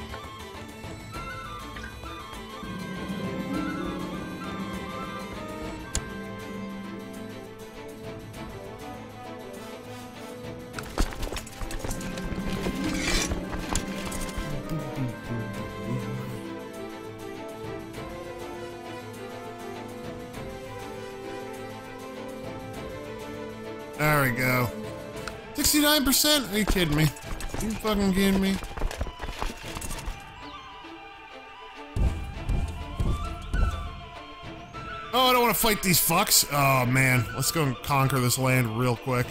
There we go. 69%? Are you kidding me? Are you fucking kidding me? Oh, I don't want to fight these fucks. Oh, man. Let's go and conquer this land real quick.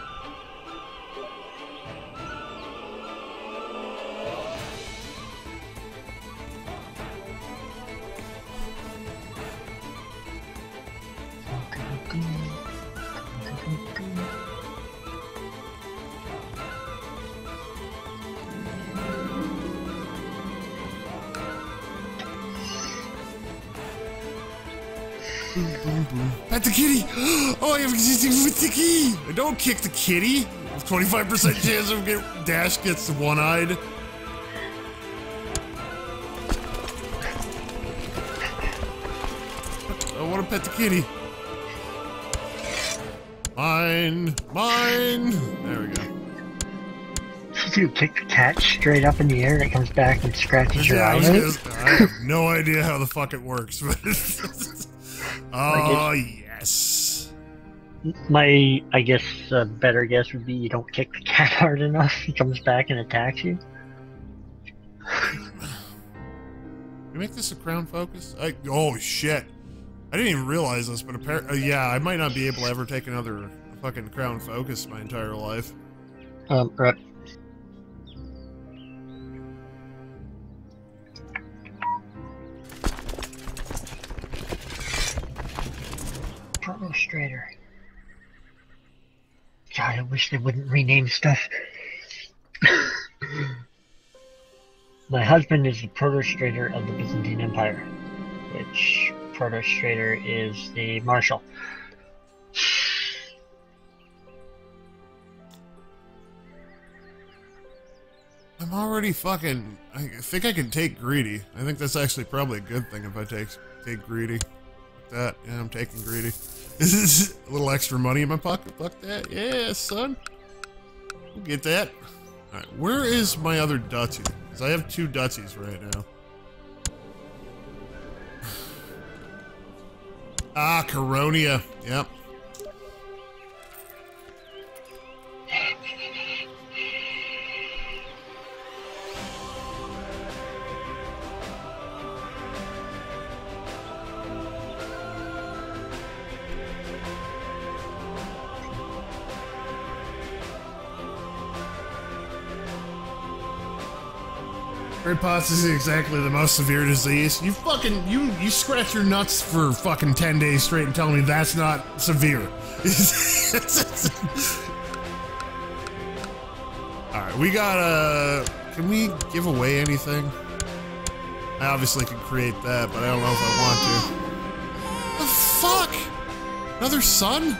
Pet the kitty! Oh, I have existing with the key! Don't kick the kitty! 25% chance of Dash gets one-eyed. I want to pet the kitty. Mine! Mine! There we go. You kick the cat straight up in the air and it comes back and scratches your Yeah, eye. I have no idea how the fuck it works, but... Oh, yes. My, I guess, better guess would be you don't kick the cat hard enough, he comes back and attacks you. Can we make this a crown focus? Oh, shit. I didn't even realize this, but apparently, yeah, I might not be able to ever take another fucking crown focus my entire life. Right. Protostrator. God, I wish they wouldn't rename stuff. My husband is the Protostrator of the Byzantine Empire, which Protostrator is the Marshal. I'm already fucking... I think I can take greedy. I think that's actually probably a good thing if I take greedy. Like that. Yeah, I'm taking greedy. This is a little extra money in my pocket. Fuck that. Yeah, son. We'll get that. Alright, where is my other Dutzy? Because I have 2 Dutzys right now. Ah, Coronia. Yep. Red Pots is exactly the most severe disease. You fucking, you scratch your nuts for fucking 10 days straight and tell me that's not severe. Alright, we got can we give away anything? I obviously can create that, but I don't know if I want to. The fuck? Another son?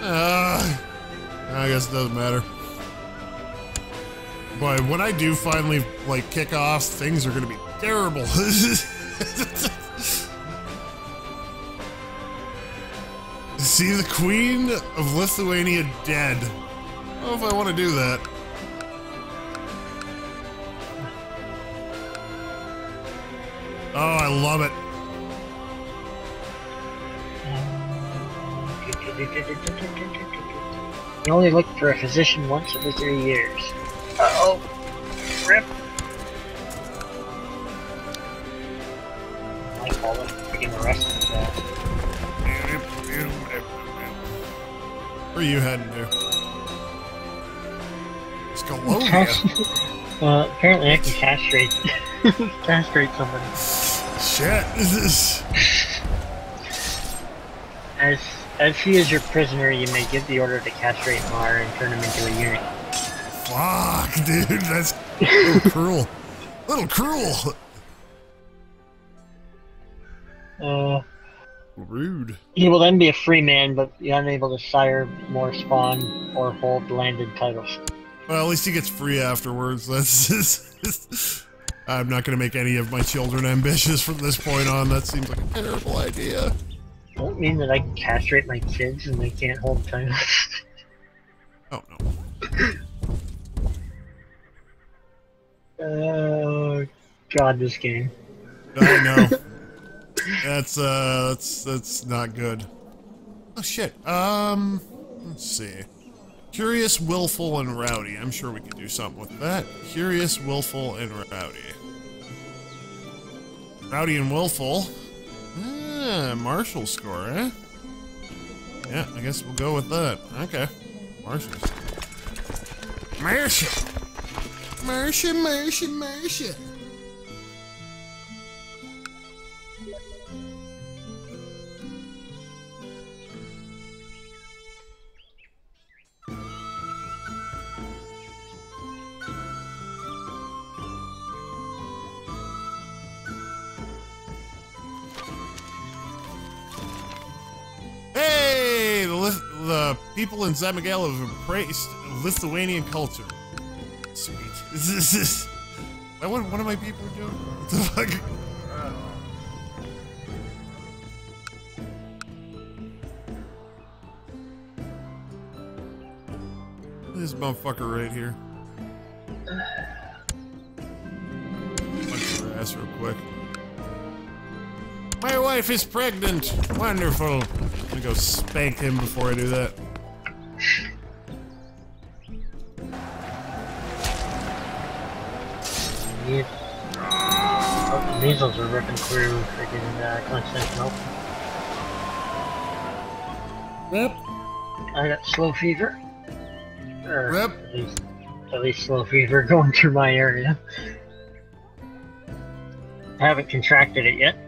I guess it doesn't matter. But when I do finally, like, kick off, things are gonna be terrible. See the Queen of Lithuania dead. I don't know if I want to do that. Oh, I love it. You only look for a physician once every 3 years. Uh-oh. Rip. I call it freaking arrested for that. Where are you heading to? Scolonia. Apparently I can castrate castrate somebody. Shit, is this? As he is your prisoner, you may give the order to castrate Mar and turn him into a eunuch. Fuck, dude, that's a little cruel. A little cruel. Rude. He will then be a free man, but be unable to sire more spawn or hold landed titles. Well, at least he gets free afterwards. That's just, I'm not going to make any of my children ambitious from this point on. That seems like a terrible idea. Does that mean that I can castrate my kids and they can't hold titles? Oh, no. Oh, God, this game. I know. That's not good. Oh, shit. Let's see. Curious, willful, and rowdy. I'm sure we could do something with that. Curious, willful, and rowdy. Rowdy and willful. Ah, Marshall score, eh? Yeah, I guess we'll go with that. Okay. Marshall's. Marshall! Marshall. Hey! The people in Zamagale have embraced Lithuanian culture. Sweet. Is this what one of my people are doing? What the fuck? This motherfucker right here. Punch your ass real quick. My wife is pregnant! Wonderful! I'm gonna go spank him before I do that. Oh, the measles are ripping through freaking Constantinople. Rip. I got slow fever. Or Rip. At least slow fever going through my area. I haven't contracted it yet.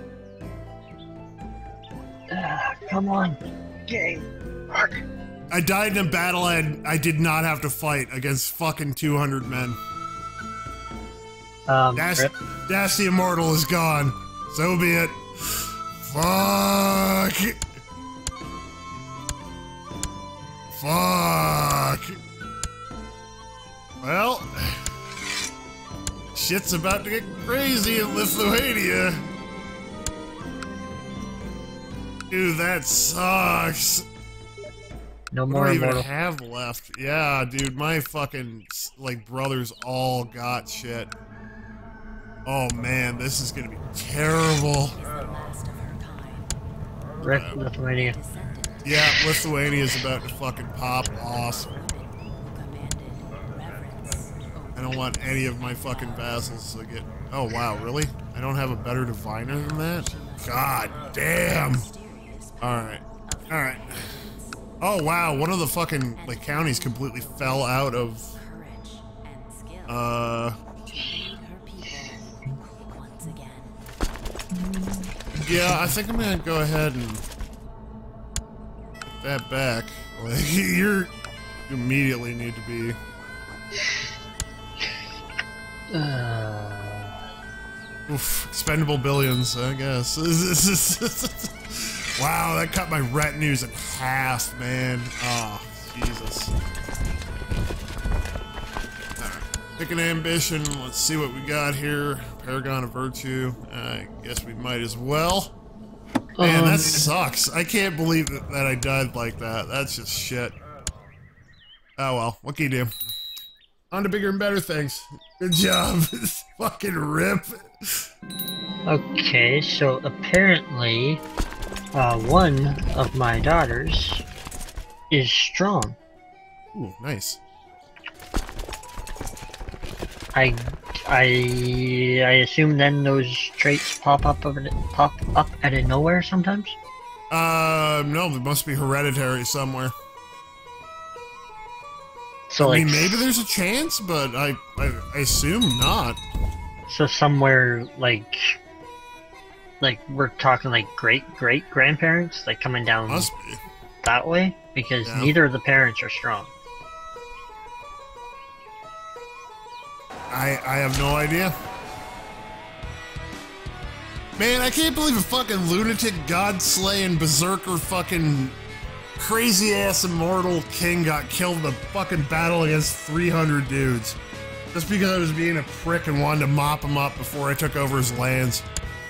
Come on, game. Mark. I died in a battle and I did not have to fight against fucking 200 men. Dash the Immortal is gone. So be it. Fuck. Fuck. Well, shit's about to get crazy in Lithuania. Dude, that sucks. No What more do I even immortal. have left? Yeah, dude, my fucking, like, brothers all got shit. Oh, man, this is gonna be terrible. Rip Lithuania. Yeah, Lithuania's about to fucking pop off. I don't want any of my fucking vassals to get... Oh, wow, really? I don't have a better diviner than that? God damn! Alright. Alright. Oh, wow, one of the fucking, like, counties completely fell out of... Yeah, I think I'm gonna go ahead and... get that back. Like, you immediately need to be... Oof, expendable billions, I guess. Wow, that cut my retinues in half, man. Oh, Jesus. Alright, pick an ambition. Let's see what we got here. Paragon of Virtue. I guess we might as well. Man, that sucks. I can't believe that I died like that. That's just shit. Oh well, what can you do? On to bigger and better things. Good job. Fucking rip. Okay, so apparently, one of my daughters is strong. Ooh, nice. I assume then those traits pop up out of nowhere sometimes. No, they must be hereditary somewhere. So I like, mean, maybe there's a chance, but I assume not. so somewhere like we're talking like great grandparents, like coming down Must be. that way, because Yeah. neither of the parents are strong. I have no idea. Man, I can't believe a fucking lunatic, god-slaying, berserker, fucking crazy-ass immortal king got killed in a fucking battle against 300 dudes. Just because I was being a prick and wanted to mop him up before I took over his lands.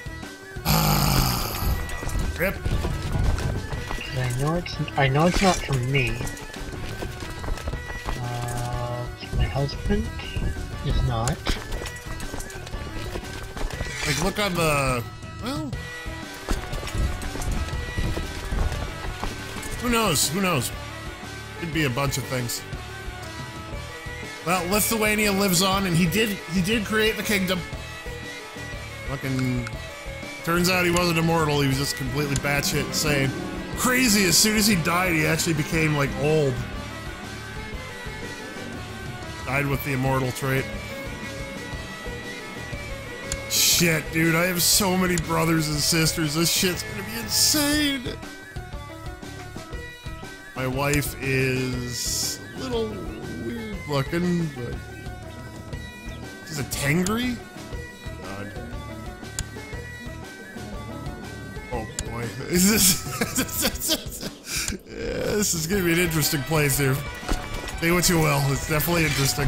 Rip. 'Cause I know it's not from me. It's my husband is not. Like, look on the... Well... Who knows? Who knows? Could be a bunch of things. Well, Lithuania lives on, and he did create the kingdom. Fucking... Turns out he wasn't immortal, he was just completely batshit insane. Crazy, as soon as he died, he actually became, like, old. Died with the immortal trait. Shit, dude, I have so many brothers and sisters, this shit's gonna be insane! My wife is a little weird looking, but... She's a Tengri? God. Oh boy. This is gonna be an interesting playthrough. Say what you will, it's definitely interesting.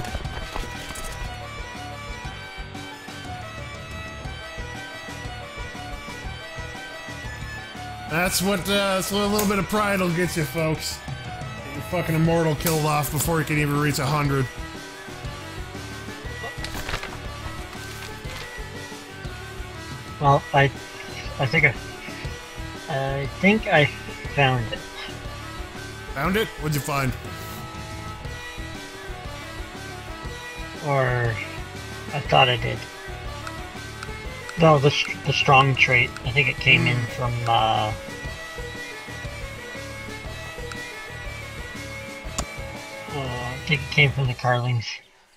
That's what a little bit of pride will get you, folks. Get your fucking immortal killed off before you can even reach 100. Well, I think I found it. Found it? What'd you find? Or I thought I did. No, the strong trait. I think it came in from I think it came from the Carlings.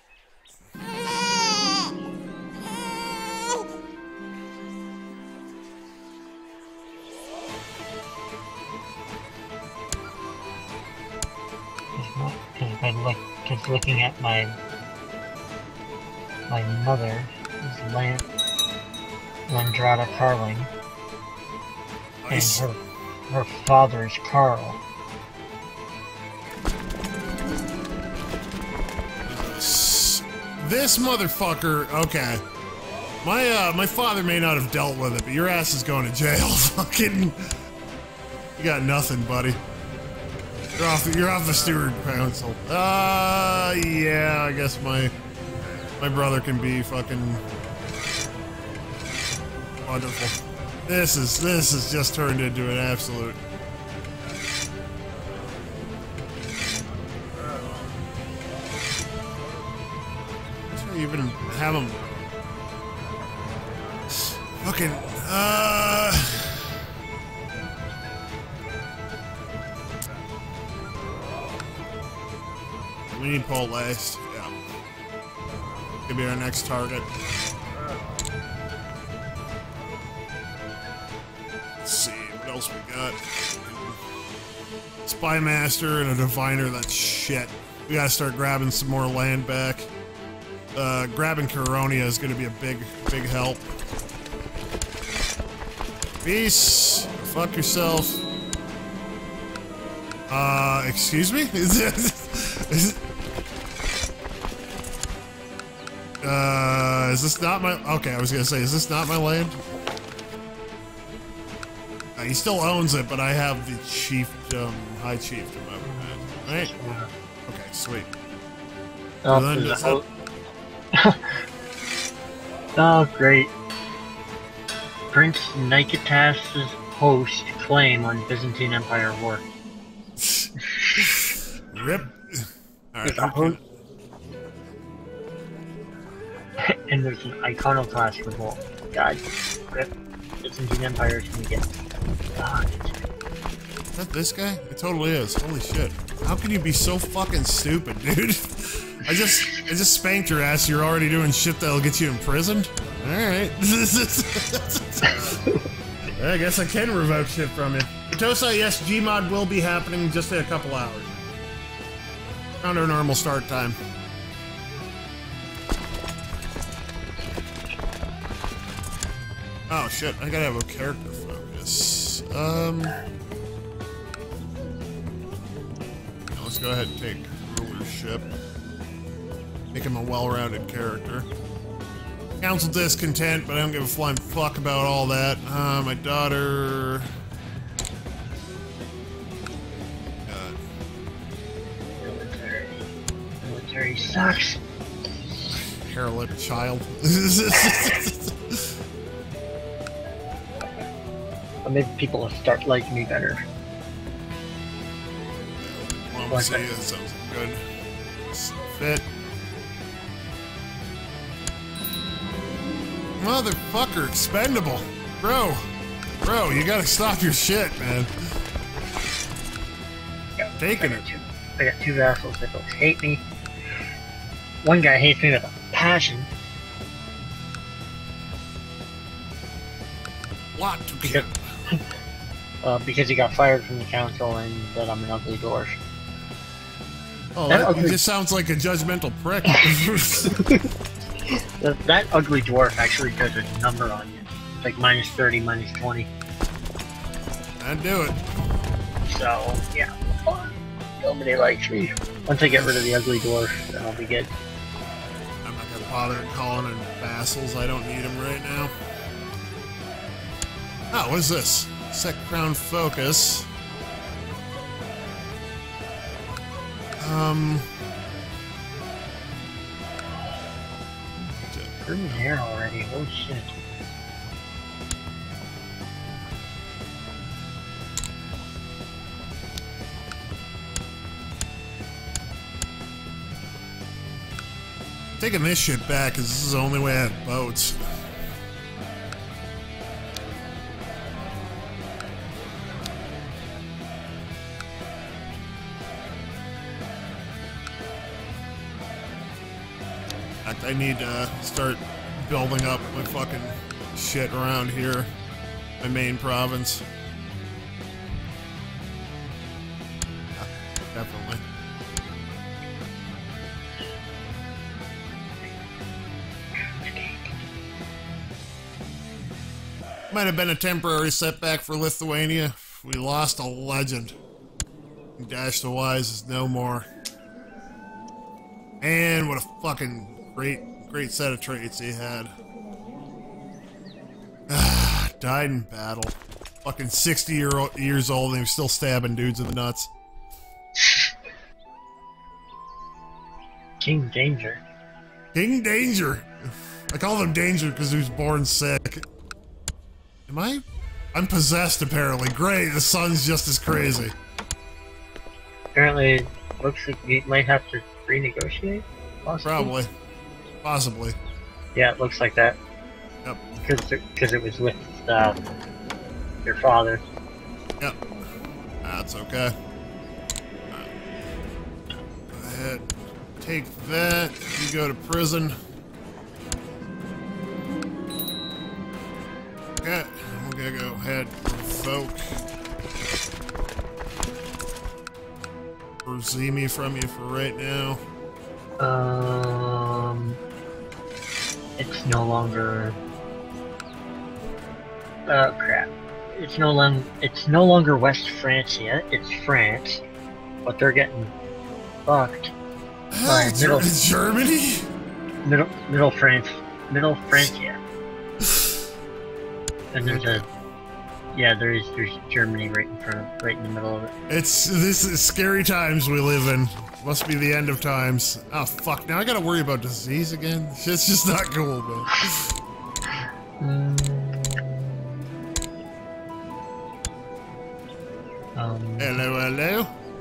Because looking at my mother is Landrada Carling, Nice. and her father is Carl. This motherfucker, okay. My father may not have dealt with it, but your ass is going to jail. Fucking... You got nothing, buddy. You're off the steward council. Yeah, I guess my brother can be fucking wonderful. This has just turned into an absolute. Should I even have him fucking we need Paul last. Yeah. Could be our next target. Let's see, what else we got? Spy Master and a Diviner, that's shit. We gotta start grabbing some more land back. Grabbing Caronia is gonna be a big help. Peace. Fuck yourself. Excuse me? Is this not my... Okay, I was gonna say, is this not my land? He still owns it, but I have the chiefdom, high chiefdom over that. Right? Okay, sweet. Oh, Then does that- oh, great. Prince Niketas's host claim on Byzantine Empire war. Rip. Alright, There's a okay. And there's an iconoclast revolt. God, rip. Byzantine Empire is gonna get God. Is that this guy? It totally is. Holy shit. How can you be so fucking stupid, dude? I just spanked your ass. You're already doing shit that'll get you imprisoned? Alright. I guess I can revoke shit from you. Tosa, yes, Gmod will be happening just in a couple hours. Around our normal start time. Oh shit, I gotta have a character focus. Let's go ahead and take rulership. Make him a well-rounded character. Council discontent, but I don't give a flying fuck about all that. My daughter... Military sucks. Harlot child. But maybe people will start liking me better. Diplomacy, that sounds good. Fit. Motherfucker, expendable. Bro, you gotta stop your shit, man. Taking it. I got two vassals that both hate me. One guy hates me with a passion. Lot to kill. Because he got fired from the council and that I'm an ugly dwarf. Oh, That that ugly- just sounds like a judgmental prick. That ugly dwarf actually does a number on you. It's like minus 30, minus 20. I'd do it. So, yeah. Nobody likes me. Once I get rid of the ugly dwarf, then I'll be good. I'm not gonna bother calling in vassals. I don't need them right now. Oh, what is this? Set crown focus. Green hair already, oh shit. Taking this shit back because this is the only way I have boats. In fact, I need to start building up my fucking shit around here. My main province. Yeah, definitely. Might have been a temporary setback for Lithuania. We lost a legend. Dash the Wise is no more. And what a fucking great set of traits he had. Died in battle. Fucking 60 years old and he was still stabbing dudes in the nuts. King Danger. King Danger. I call him Danger because he was born sick. Am I? I'm possessed apparently. Great, the sun's just as crazy. Apparently, looks like we might have to renegotiate. Possibly. Probably. Possibly. Yeah, it looks like that. Yep. Because it was with your father. Yep. That's okay. Alright. Go ahead. Take that. You go to prison. Okay. I'm gonna go ahead and revoke Urzimi from you for right now. It's no longer. Crap. It's no longer West France yet. It's France, but they're getting fucked. by Germany? Middle France, yeah. And there's Germany right in the middle of it. This is scary times we live in. Must be the end of times. Oh fuck! Now I gotta worry about disease again. It's just not cool, man. Hello.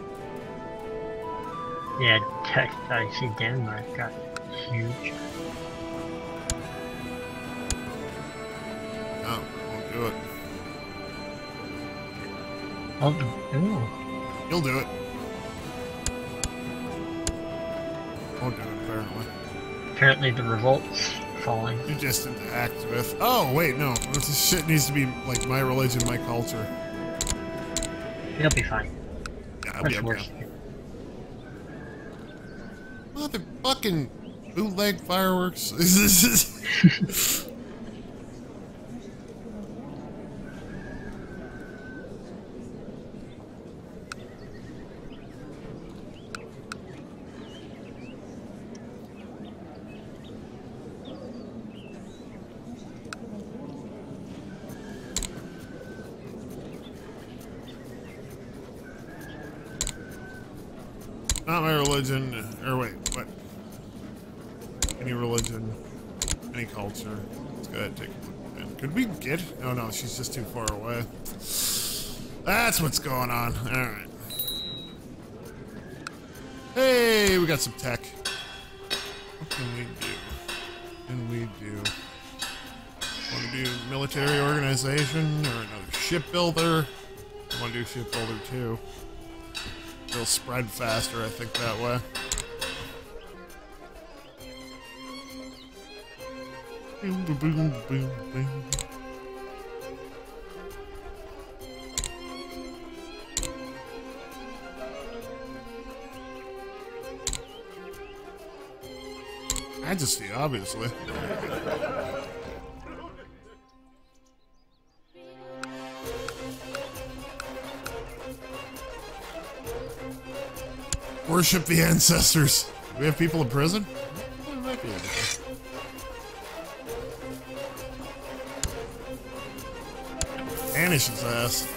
Yeah, I see Denmark got huge. No, won't do it. Ooh. You'll do it. Won't do it, apparently. Apparently the revolt's falling. You're just into act with. Oh, wait, no. This shit needs to be like my religion, my culture. You'll be fine. Yeah, I'll be Much worse. okay. Motherfucking bootleg fireworks. Not my religion, or wait, what? Any religion, any culture. Let's go ahead and take a look then. Could we get? Oh no, she's just too far away. That's what's going on. Alright. Hey, we got some tech. What can we do? Want to do military organization or another shipbuilder? I want to do shipbuilder too. It'll spread faster, I think, that way. Boom, boom, boom, boom, boom. Majesty, obviously. Worship the ancestors. Do we have people in prison? Well, might be able to. Banish his ass.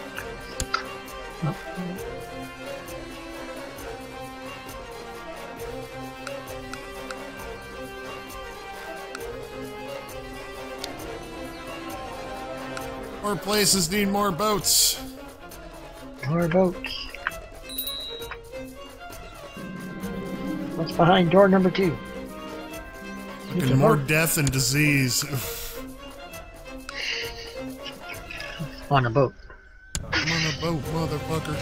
More places need more boats. More boats. What's behind door number 2? And more death and disease. On a boat. I'm on a boat, motherfucker.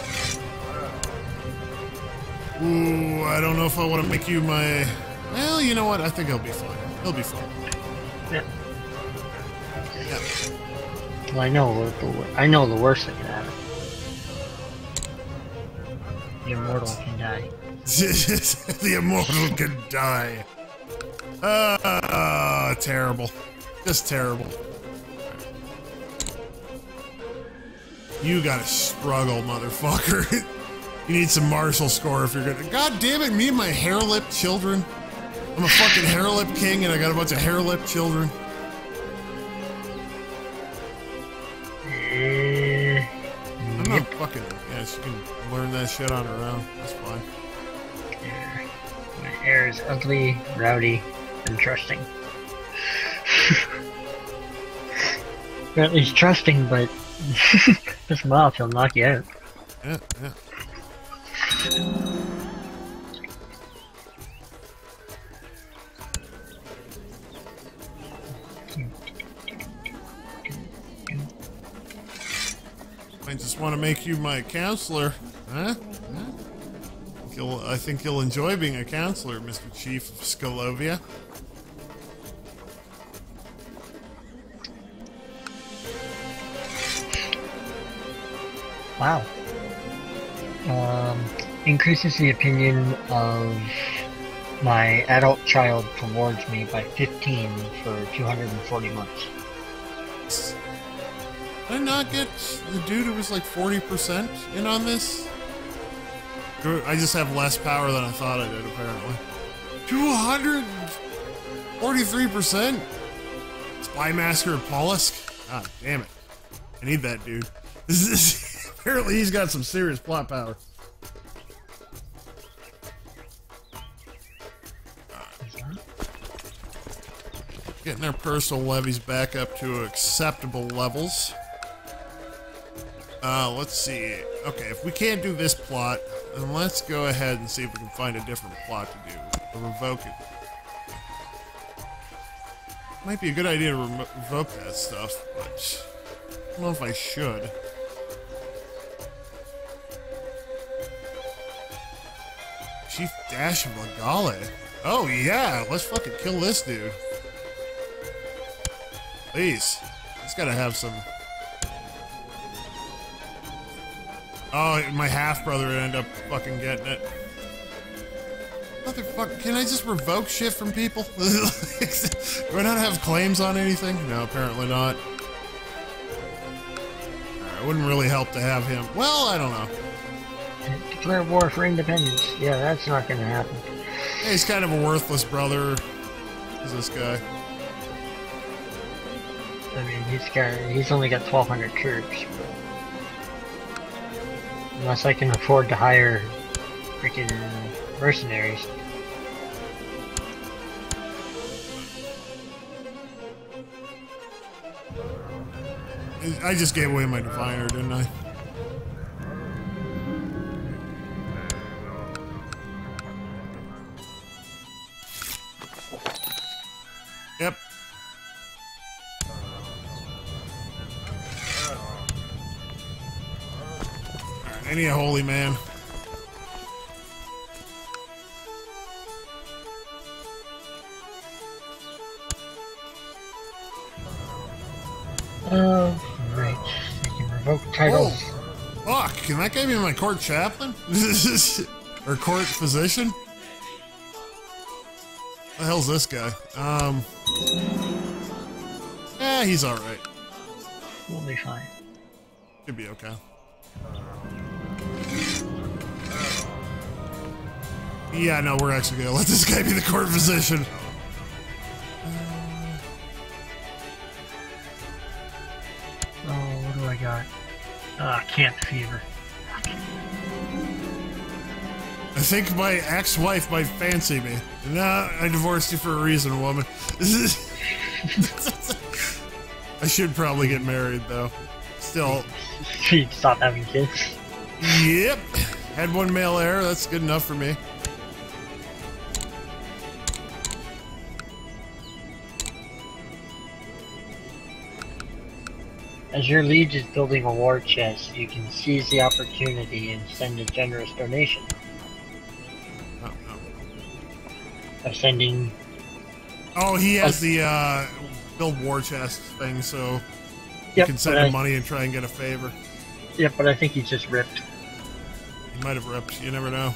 Ooh, I don't know if I want to make you my... Well, you know what? I think he'll be fine. He'll be fine. Yeah. Yeah. Well, I know the worst that can happen. The immortal can die. The immortal can die. Terrible. Just terrible. You gotta struggle, motherfucker. You need some martial score if you're gonna... God damn it, me and my hair-lipped children. I'm a fucking hair-lip king and I got a bunch of hair-lipped children. I'm not fucking... Yeah, she can learn that shit on her own. That's fine. Heir is ugly, rowdy, and trusting. Well, he's trusting, but this mob he'll knock you out. Yeah, yeah. I just want to make you my counselor, huh? I think you'll enjoy being a counselor, Mr. Chief of Skolovia. Wow. Increases the opinion of my adult child towards me by 15 for 240 months. Did I not get the dude who was like 40% in on this? I just have less power than I thought I did, apparently. 243%? Spymaster of Pollusk? God damn it. I need that dude. Apparently he's got some serious plot power. Getting our personal levies back up to acceptable levels. Let's see. Okay, if we can't do this plot, then let's go ahead and see if we can find a different plot to do. Or revoke it. Might be a good idea to revoke that stuff, but I don't know if I should. Chief Dash of Lagale. Oh yeah, let's fucking kill this dude. Please. He's gotta have some... Oh, my half-brother would end up fucking getting it. Motherfucker, can I just revoke shit from people? Do I not have claims on anything? No, apparently not. It wouldn't really help to have him. Well, I don't know. Declare war for independence. Yeah, that's not gonna happen. Yeah, he's kind of a worthless brother. Who's this guy? I mean, he's only got 1,200 troops. But unless I can afford to hire freaking mercenaries. I just gave away my diviner, didn't I? Yep. Alright, I need a holy man. Right. You can revoke titles. Oh, fuck, can that guy be my court chaplain? Or court physician? What the hell's this guy? He's alright. We'll be fine. Should be okay. Yeah, no, we're actually gonna let this guy be the court physician. What do I got? Camp fever. I think my ex-wife might fancy me. Nah, I divorced you for a reason, woman. I should probably get married, though. Still. She'd stop having kids. Yep. Had one male heir, that's good enough for me. As your liege is building a war chest, you can seize the opportunity and send a generous donation. By sending... Oh, he has the, build war chest thing, so... You can send him money and try and get a favor. Yep, but I think he's just ripped. He might have ripped, you never know.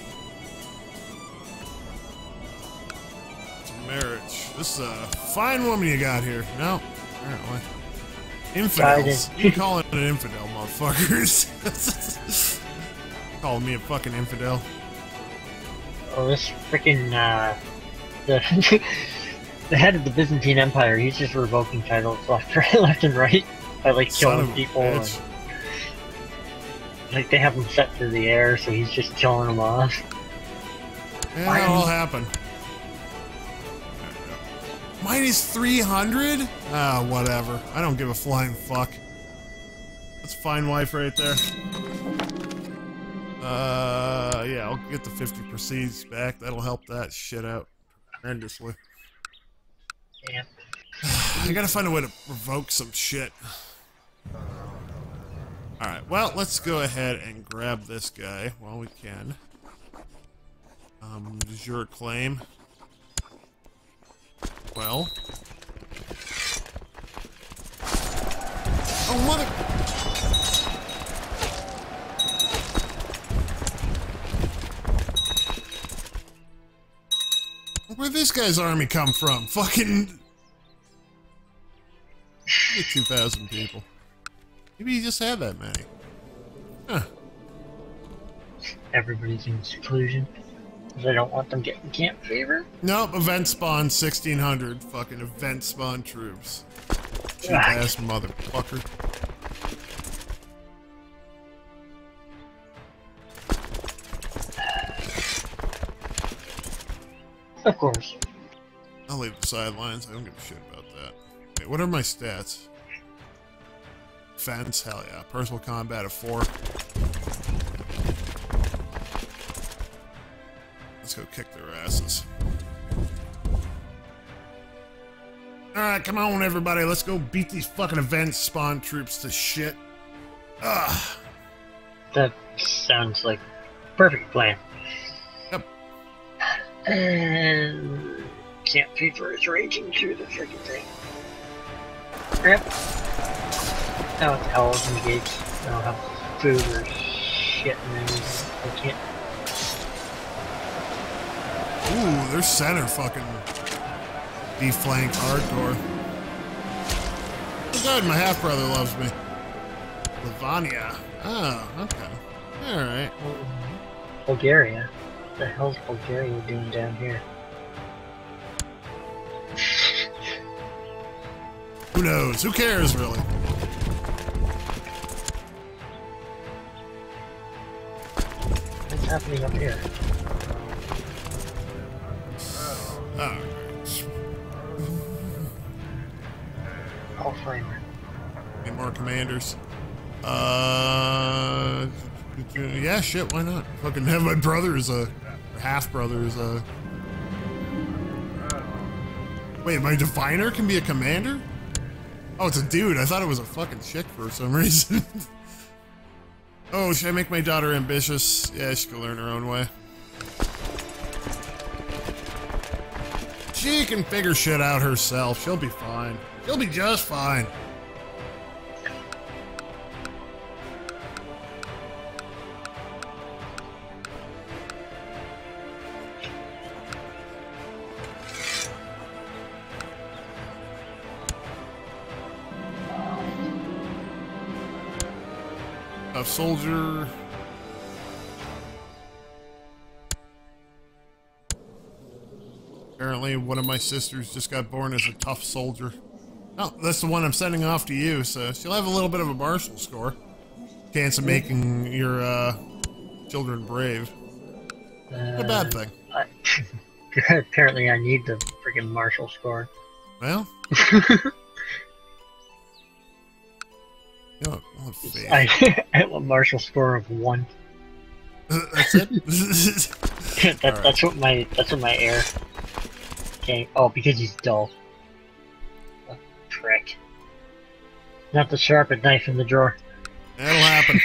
It's a marriage. This is a fine woman you got here. No, apparently. Infidels. You call it an infidel, motherfuckers. Calling me a fucking infidel. Oh, this freaking, the head of the Byzantine Empire, he's just revoking titles left and right by, like, killing people. And, like, they have him set to the air, so he's just killing them off. Yeah, that'll happen. Minus 300? Ah, whatever. I don't give a flying fuck. That's a fine wife right there. Yeah, I'll get the 50 proceeds back. That'll help that shit out tremendously. Yeah. I gotta find a way to provoke some shit. Alright, well, let's go ahead and grab this guy while we can. Is your claim? Well. Oh, mother... Where'd this guy's army come from? Fucking... 2,000 people. Maybe he just had that many. Huh. Everybody's in seclusion. They don't want them getting camp fever. Nope, event spawn 1,600. Fucking event spawn troops. Cheap ass motherfucker. Of course. I'll leave the sidelines. I don't give a shit about that. Okay, what are my stats? Defense? Hell yeah. Personal combat of 4. Let's go kick their asses. Alright, come on everybody. Let's go beat these fucking event spawn troops to shit. Ugh. That sounds like a perfect plan. Yep. And camp fever is raging through the freaking thing. Yep. Now what the hell is in the gates? I don't have food or shit and anything. I can't. Ooh, their center fucking deflanked hardcore. Oh good, my half brother loves me. Lavania. Oh, okay. Alright. Bulgaria? What the hell's Bulgaria doing down here? Who knows? Who cares, really? What's happening up here? Alright. All framer. Need more commanders. Yeah, shit, why not? Fucking have my brother as a half brother as a. Wait, my diviner can be a commander? Oh, it's a dude. I thought it was a fucking chick for some reason. Oh, should I make my daughter ambitious? Yeah, she can learn her own way. She can figure shit out herself. She'll be fine. She'll be just fine. A soldier. Apparently, one of my sisters just got born as a tough soldier. Oh, that's the one I'm sending off to you, so she'll have a little bit of a martial score. Chance of making your children brave. Not a bad thing. Apparently, I need the freaking martial score. Well. You know, I have a martial score of 1. That's it. That's what my heir. Okay. Oh, because he's dull. Oh, prick. Not the sharpened knife in the drawer. That'll happen.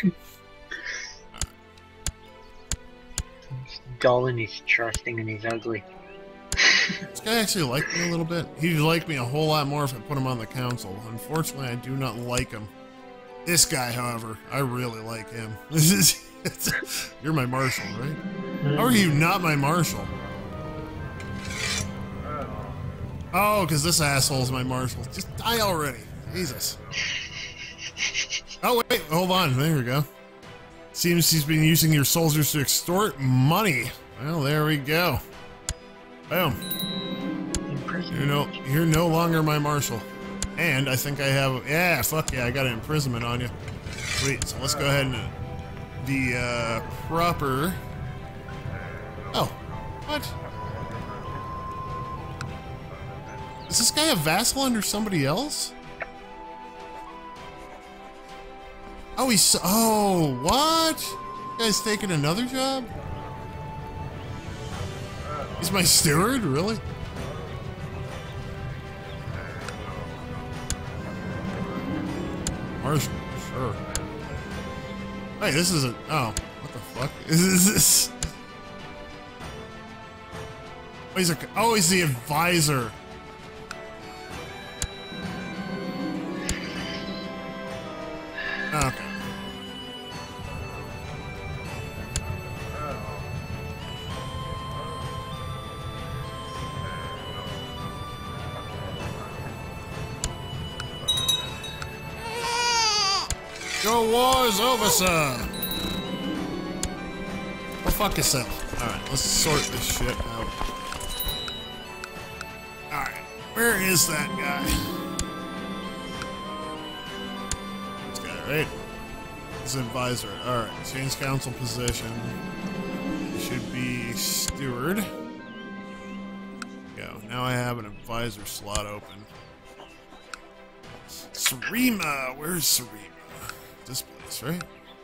He's dull and he's trusting and he's ugly. This guy actually liked me a little bit. He'd like me a whole lot more if I put him on the council. Unfortunately, I do not like him. This guy, however, I really like him. You're my marshal, right? How are you not my marshal? Oh, because this asshole's my marshal. Just die already. Jesus. Oh, wait. Hold on. There we go. Seems he's been using your soldiers to extort money. Well, there we go. Boom. You're no longer my marshal. And I think I have... Yeah, fuck yeah, I got an imprisonment on you. Sweet, so let's go ahead and... The, proper... Oh. What? Is this guy a vassal under somebody else? Oh, he's... Oh, what? This guy's taking another job? He's my steward? Really? Marshal, sure. Hey, this isn't... Oh, what the fuck? Is this... Oh, he's the advisor. Okay. Your war is over, sir. Go fuck yourself. Alright, let's sort this shit out. Alright, where is that guy? This guy, right? His advisor. Alright, change council position. Should be steward. Go. Now I have an advisor slot open. Sarima! Where's Sarima? This place, right?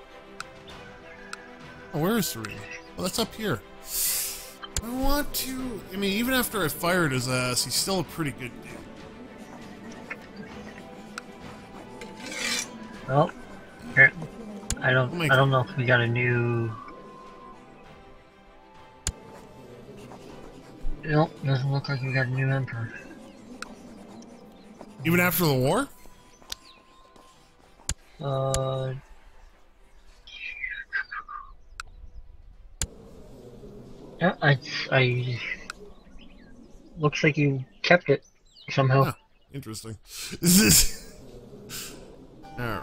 Oh, where is Sarima? Well, that's up here. I want to... I mean, even after I fired his ass, he's still a pretty good dude. Well, I don't know if we got a new... Nope, doesn't look like we got a new emperor. Even after the war? Yeah, I looks like you kept it somehow. Huh, interesting. This Alright.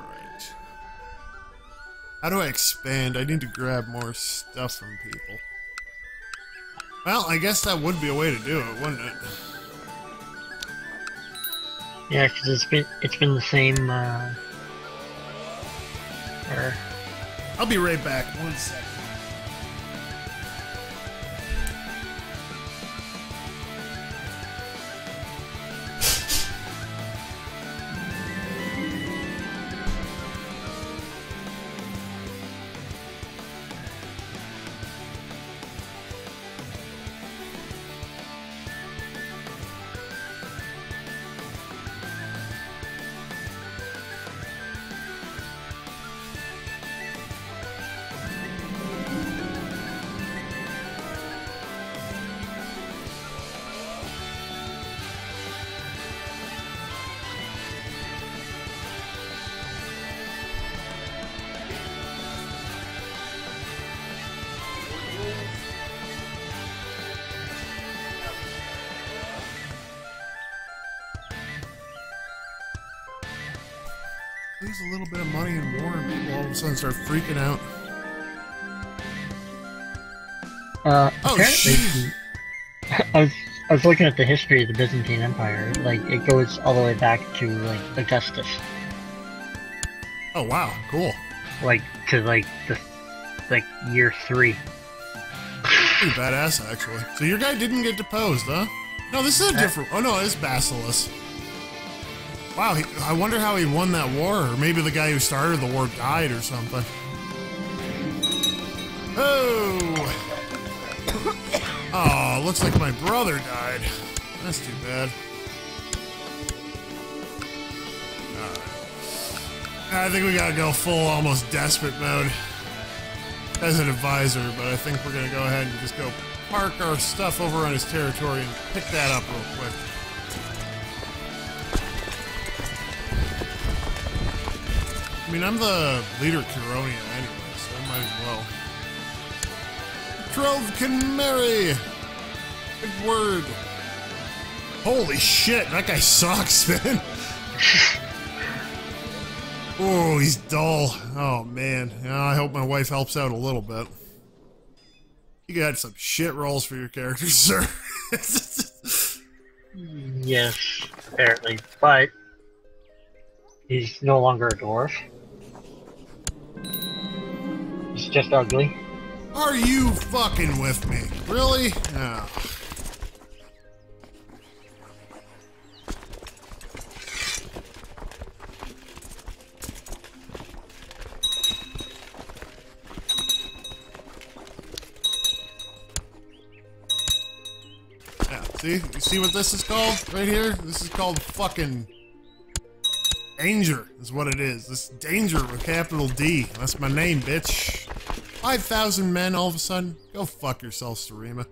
How do I expand? I need to grab more stuff from people. Well, I guess that would be a way to do it, wouldn't it? Yeah, because it's been the same. I'll be right back. 1 second. Lose a little bit of money in war and people all of a sudden start freaking out. Oh shit! I was looking at the history of the Byzantine Empire. Like, it goes all the way back to like Augustus. Oh wow, cool. Like to the year 3. Pretty badass actually. So your guy didn't get deposed, huh? No, this is a different. Oh no, it's Basileus. Wow, I wonder how he won that war, or maybe the guy who started the war died or something. Oh! Oh, looks like my brother died. That's too bad. I think we gotta go full, almost desperate mode as an advisor, but I think we're gonna go ahead and just go park our stuff over on his territory and pick that up real quick. I mean, I'm the leader of Curonia anyway, so I might as well. Trove can marry! Good word. Holy shit, that guy sucks, man. Oh, he's dull. Oh, man. I hope my wife helps out a little bit. You got some shit rolls for your character, sir. Yes, apparently, but he's no longer a dwarf. He's just ugly. Are you fucking with me? Really? Oh. Yeah, see? You see what this is called right here? This is called fucking danger, is what it is. This is danger with capital D. That's my name, bitch. 5,000 men all of a sudden? Go fuck yourself, Sarima.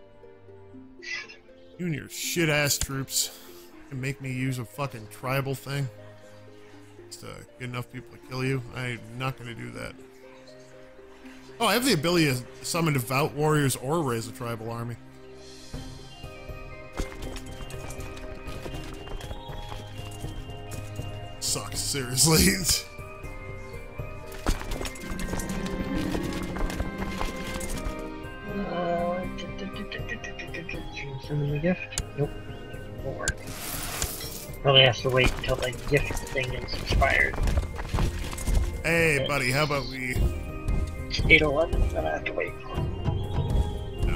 You and your shit-ass troops can make me use a fucking tribal thing just to get enough people to kill you. I'm not gonna do that. Oh, I have the ability to summon devout warriors or raise a tribal army. Sucks, seriously. Send them a gift? Nope. Won't work. Probably has to wait until the gift thing is expired. Hey, buddy, how about we... It's 8:11, then I have to wait. No.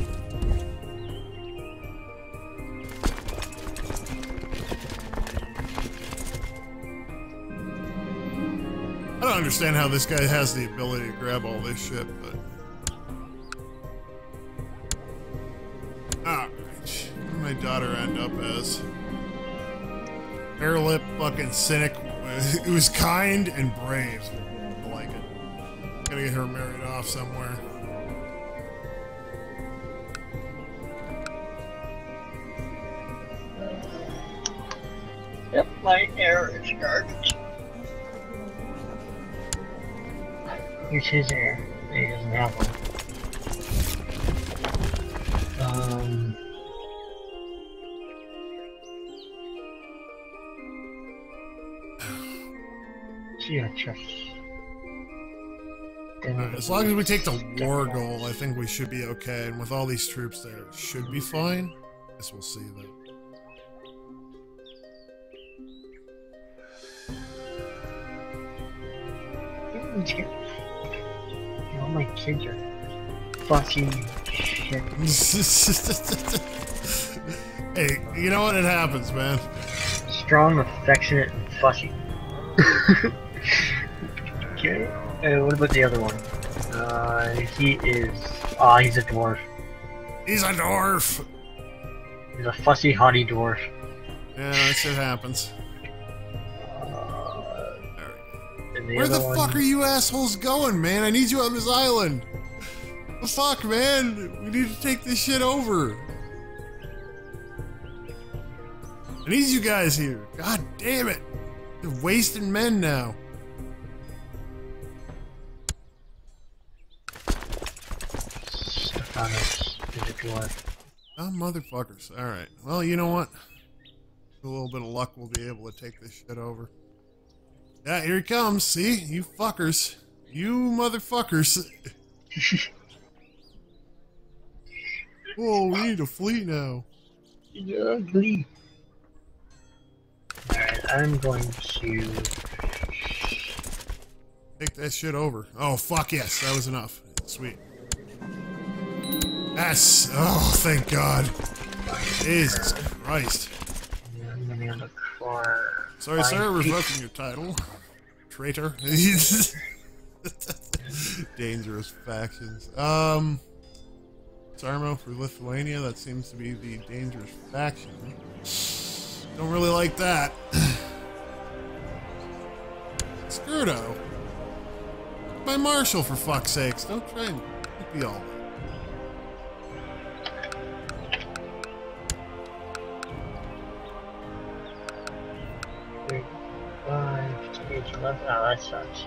I don't understand how this guy has the ability to grab all this shit, but... Alright. What did my daughter end up as? Bare-lip fucking cynic who was kind and brave. I like it. Gotta get her married off somewhere. Yep, my heir is garbage. Here's his heir. He doesn't have one. Yeah, trust. As long as we take the war goal, I think we should be okay. And with all these troops there, it should be fine. Guess we'll see though. All my kids are fussy shit. Hey, you know what? It happens, man. Strong, affectionate, and fussy. Okay. What about the other one? He is... he's a dwarf. He's a dwarf! He's a fussy, haughty dwarf. Yeah, that shit happens. Where the fuck are you assholes going, man? I need you on this island! The fuck, man? We need to take this shit over. I need you guys here. God damn it! You're wasting men now. Stephanos is a dwarf. Oh, motherfuckers. Alright. Well, you know what? With a little bit of luck, we'll be able to take this shit over. Yeah, here he comes. See? You fuckers. You motherfuckers. Whoa, we need a fleet now. You're ugly. Alright, I'm going to... Take that shit over. Oh, fuck yes. That was enough. Sweet. Yes. Oh, thank God. Jesus Christ. I'm gonna look for... Sorry, sir. Revoking your title. Traitor. Dangerous factions. Sarmo for Lithuania. That seems to be the dangerous faction. Don't really like that. Skirdo. My marshal, for fuck's sakes. Don't try and be all. Page 11. Oh, that sucks.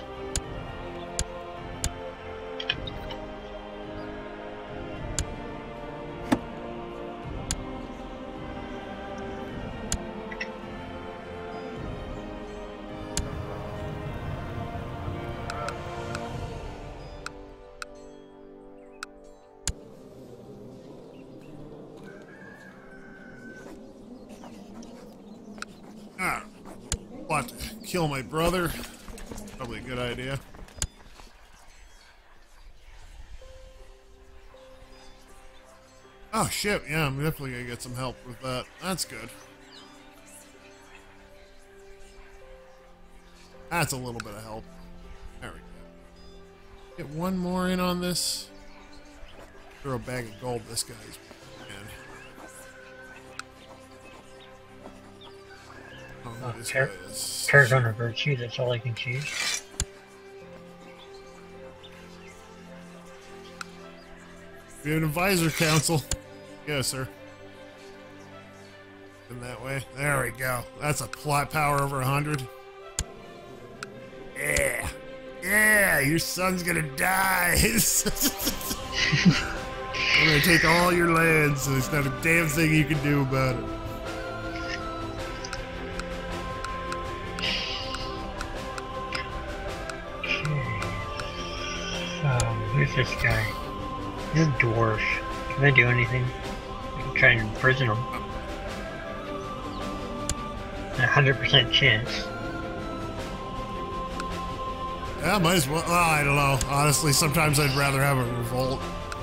What? Kill my brother? Probably a good idea. Oh shit, yeah, I'm definitely gonna get some help with that. That's good. That's a little bit of help. There we go. Get one more in on this. Throw a bag of gold this guy's man. Oh, this guy is... Paragon of Virtue, that's all I can choose. We have an advisor council. Yes, sir. In that way. There we go. That's a plot power over 100. Yeah. Yeah, your son's gonna die. I'm gonna take all your land, so there's not a damn thing you can do about it. Who's this guy? He's a dwarf. Can I do anything? I can try and imprison him. 100% chance. Yeah, might as well. Oh, I don't know. Honestly, sometimes I'd rather have a revolt.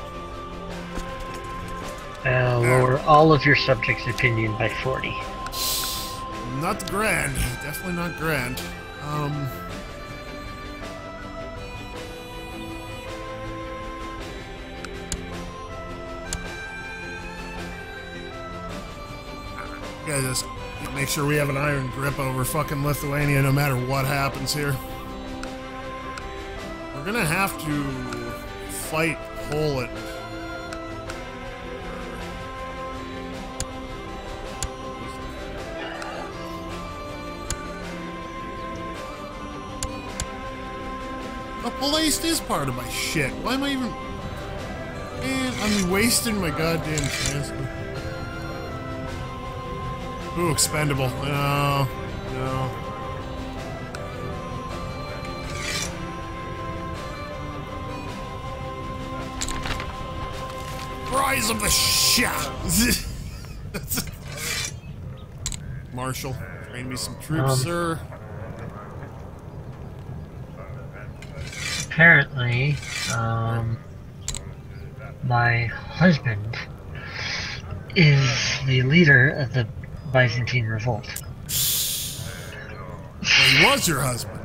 Lower all of your subjects' opinion by 40. Not grand. Definitely not grand. Gotta just make sure we have an iron grip over fucking Lithuania no matter what happens here. We're gonna have to fight Poland. Oh, Polaced is part of my shit. Why am I even... Man, I'm wasting my goddamn chance. Ooh, expendable. No. No. Rise of the Shah! Marshal, train me some troops, sir. Apparently, my husband is the leader of the Byzantine Revolt. Well, he was your husband.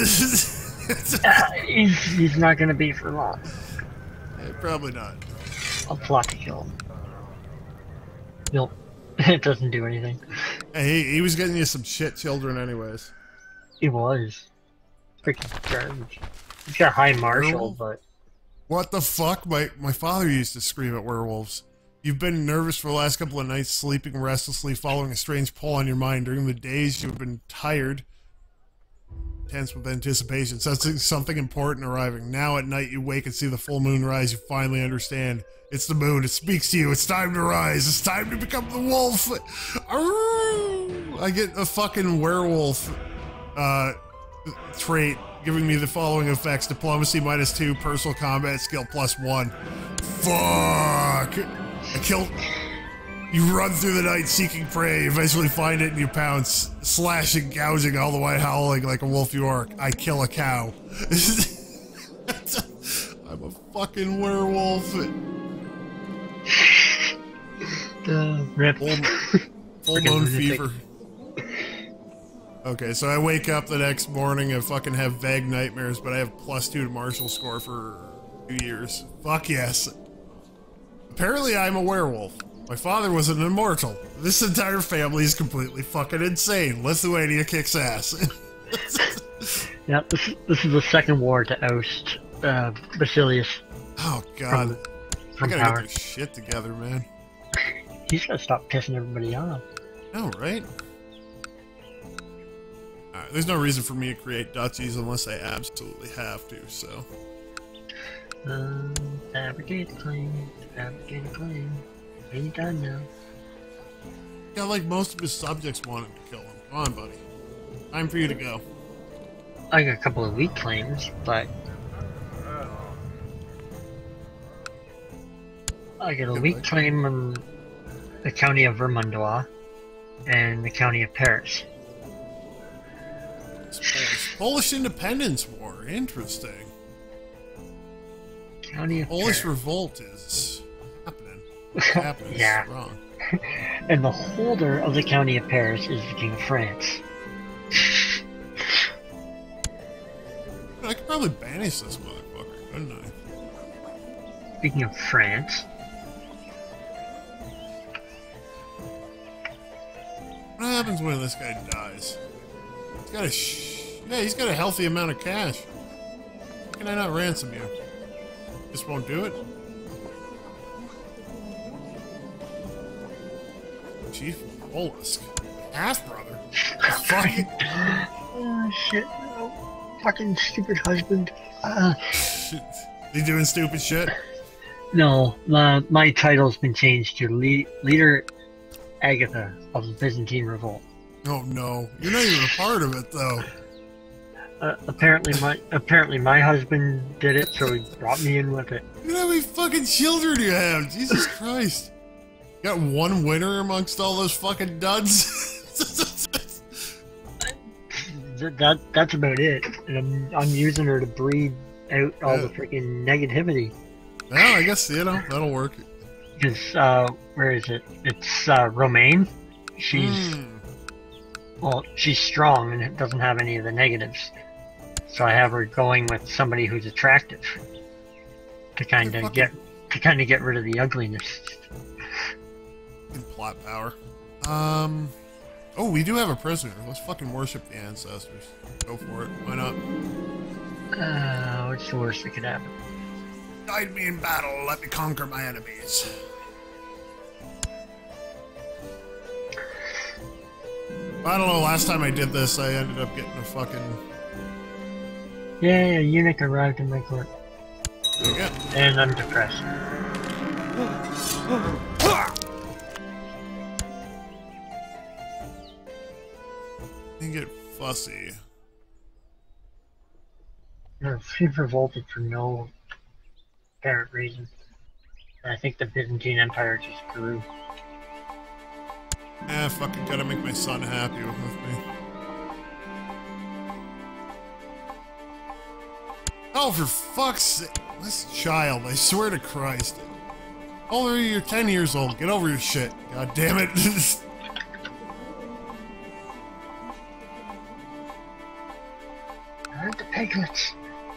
He's not going to be for long. Probably not. I'll plot to kill him. Nope. It doesn't do anything. Hey, he was getting you some shit children anyways. He was. Freaking garbage. He's got high martial, but... What the fuck? My father used to scream at werewolves. You've been nervous for the last couple of nights, sleeping restlessly, following a strange pull on your mind. During the days, you've been tired, tense with anticipation, sensing something important arriving. Now at night, you wake and see the full moon rise. You finally understand. It's the moon. It speaks to you. It's time to rise. It's time to become the wolf. Arrgh! I get a fucking werewolf trait giving me the following effects: diplomacy -2, personal combat skill +1. Fuck! I kill. You run through the night seeking prey, eventually find it and you pounce, slashing, gouging, all the while howling like a wolf you are. I kill a cow. I'm a fucking werewolf. Rip. Full moon fever. Okay, so I wake up the next morning and fucking have vague nightmares, but I have +2 to martial score for 2 years. Fuck yes. Apparently I'm a werewolf. My father was an immortal. This entire family is completely fucking insane. Lithuania kicks ass. Yep, this is the second war to oust Basilius. Oh god. From I gotta power. get this shit together, man. He's gotta stop pissing everybody off. No, right? Alright, there's no reason for me to create duchies unless I absolutely have to, so. Fabricate a claim. Fabricate a claim. Are you done now? Yeah, like most of his subjects want him to kill him. Come on, buddy. Time for you to go. I got a couple of weak claims, but... I got a weak claim in the county of Vermandois and the county of Paris. Polish Independence War. Interesting. County of Polish Paris. revolt is happening. Happened is Yeah. wrong. And the holder of the County of Paris is the King of France. I could probably banish this motherfucker, couldn't I? Speaking of France, What happens when this guy dies? He's got he's got a healthy amount of cash. Why can I not ransom you? Just won't do it? Chief Mollusk. Half brother. Fuck it. oh shit, oh, fucking stupid husband. You doing stupid shit? No, my title's been changed to Leader Agatha of the Byzantine Revolt. Oh no. You're not even a part of it though. Apparently my husband did it, so he brought me in with it. Look at how many fucking children you have. Jesus Christ. You got one winner amongst all those fucking duds? That's about it. And I'm using her to breed out all the freaking negativity. Well, I guess, you know, that'll work. Because, where is it? It's, Romaine. She's, well, she's strong and doesn't have any of the negatives. So I have her going with somebody who's attractive. To kind of get rid of the ugliness. Plot power. Oh, we do have a prisoner. Let's fucking worship the ancestors. Go for it. Why not? What's the worst that could happen? Guide me in battle. Let me conquer my enemies. I don't know. Last time I did this, I ended up getting a fucking... Yeah, eunuch arrived in my court. Yeah. And I'm depressed. You get fussy. No, she revolted for no apparent reason. And I think the Byzantine Empire just grew. Fucking gotta make my son happy with me. Oh, for fuck's sake. This child, I swear to Christ. Oh, you're 10 years old. Get over your shit. God damn it. Aren't the piglets?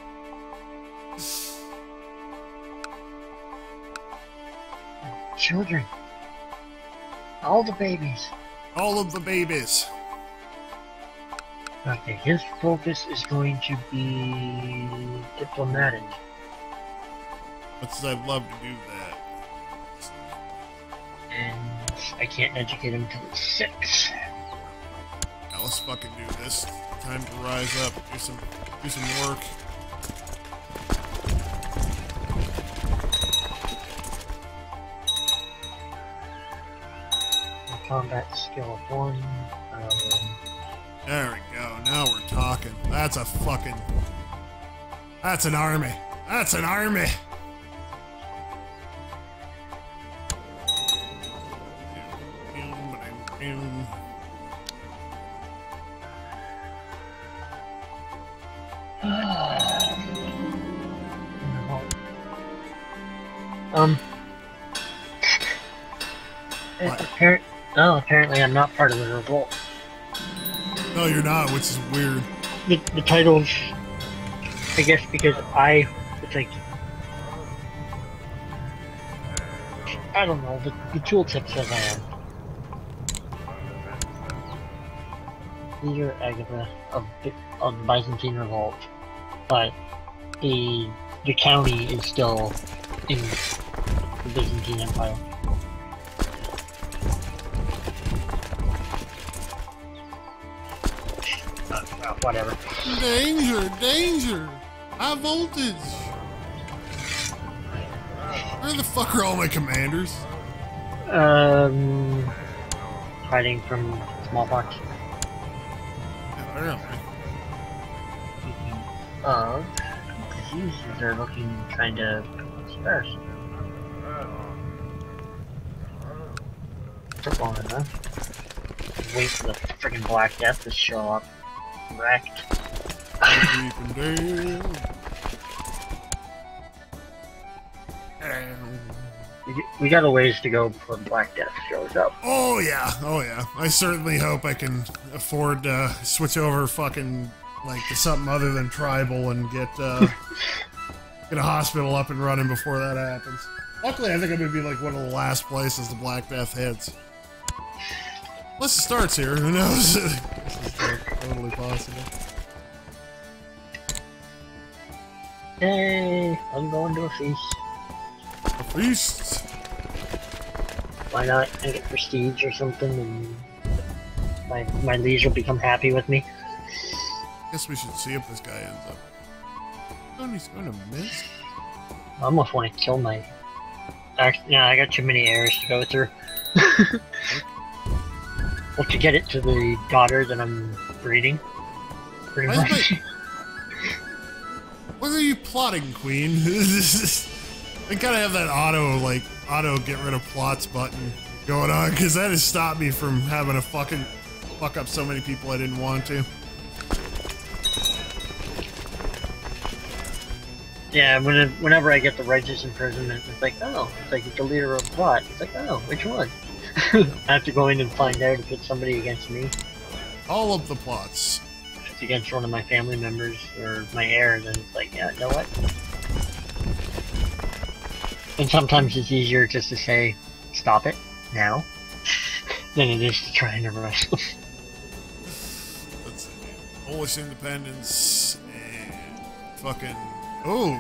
Children. All the babies. All of the babies. Okay, his focus is going to be diplomatic. Because I'd love to do that. And I can't educate him till it's 6. Now let's fucking do this. Time to rise up, do some work. Combat skill of 1. There we go. Now we're talking. That's a fucking... That's an army. That's an army. Apparently I'm not part of the revolt. No, you're not, which is weird. The titles, I guess, because it's like, I don't know, the tooltip says I am. Leader Agatha of the Byzantine Revolt, but the county is still in the Byzantine Empire. Whatever. Danger! Danger! High voltage! Where the fuck are all my commanders? Hiding from smallpox. Yeah, Speaking of, diseases are looking kind of sparse. Took long enough. Wait for the freaking Black Death to show up. Wrecked. We got a ways to go before Black Death shows up. Oh yeah, oh yeah. I certainly hope I can afford to switch over fucking like to something other than tribal and get get a hospital up and running before that happens. Luckily, I think I'm gonna be like one of the last places the Black Death hits. Unless it starts here, who knows? This is totally possible. Yay! I'm going to a feast. A feast. Why not? I get prestige or something, and my liege will become happy with me. Guess we should see if this guy ends up. Oh, he's going to miss. I almost want to kill my. Actually, no, I got too many heirs to go through. Well, to get it to the daughter that I'm breeding, pretty Why much. What are you plotting, Queen? They gotta have that auto get rid of plots button going on, because that has stopped me from having to fucking fuck up so many people I didn't want to. Yeah, whenever I get the righteous imprisonment, it's like, oh, it's like it's the leader of a plot. It's like, oh, which one? I have to go in and find out if it's somebody against me. All of the plots. If it's against one of my family members or my heir, then it's like, yeah, you know what? And sometimes it's easier just to say, stop it, now, than it is to try and arrest them. Let's see. Polish independence and fucking. Oh!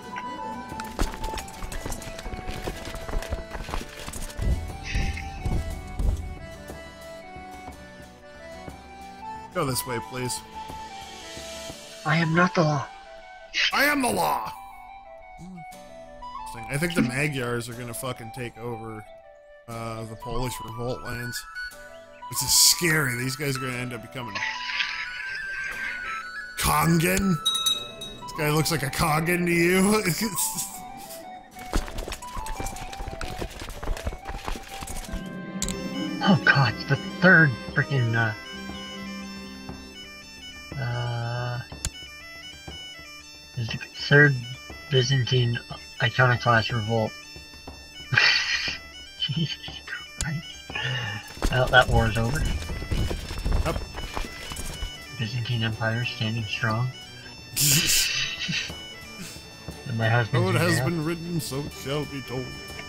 Go this way, please. I am not the law. I am the law! I think the Magyars are gonna fucking take over the Polish revolt lands. Which is scary. These guys are gonna end up becoming Kongan? This guy looks like a Kongan to you? Oh god, it's the third freaking, it's the third Byzantine iconoclast revolt. Jesus Christ. Well, that war is over. Yep. Byzantine Empire standing strong. And my husband. So it has been written, so it shall be told.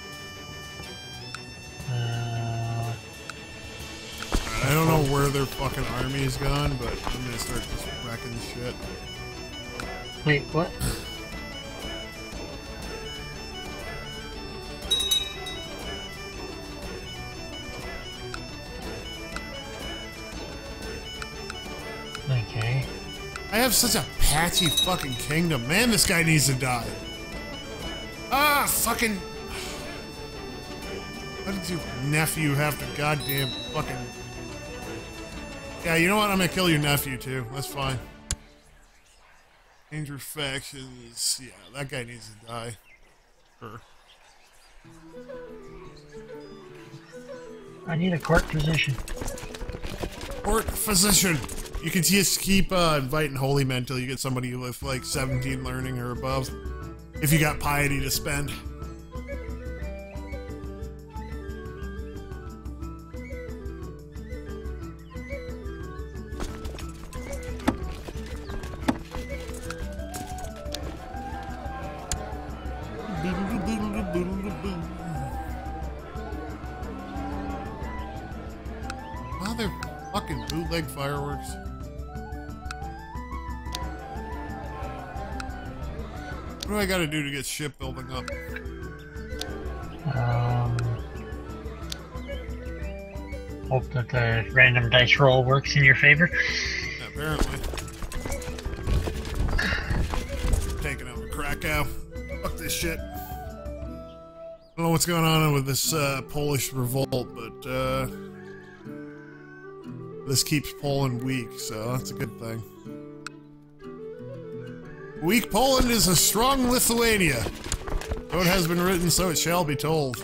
I don't know where their fucking army's gone, but I'm gonna start just wrecking shit. Wait, what? Okay. I have such a patchy fucking kingdom. Man, this guy needs to die. Ah, fucking... Why did your nephew have to goddamn fucking... Yeah, you know what? I'm gonna kill your nephew, too. That's fine. Dangerous factions. Yeah, that guy needs to die. Sure. I need a court physician. Court physician. You can just keep inviting holy men until you get somebody with like 17 learning or above. If you got piety to spend. Wow, they're fucking bootleg fireworks. What do I gotta do to get shipbuilding up? Hope that the random dice roll works in your favor. Apparently. Taking over Krakow. Fuck this shit. I don't know what's going on with this Polish revolt, but this keeps Poland weak, so that's a good thing. Weak Poland is a strong Lithuania. So it has been written, so it shall be told.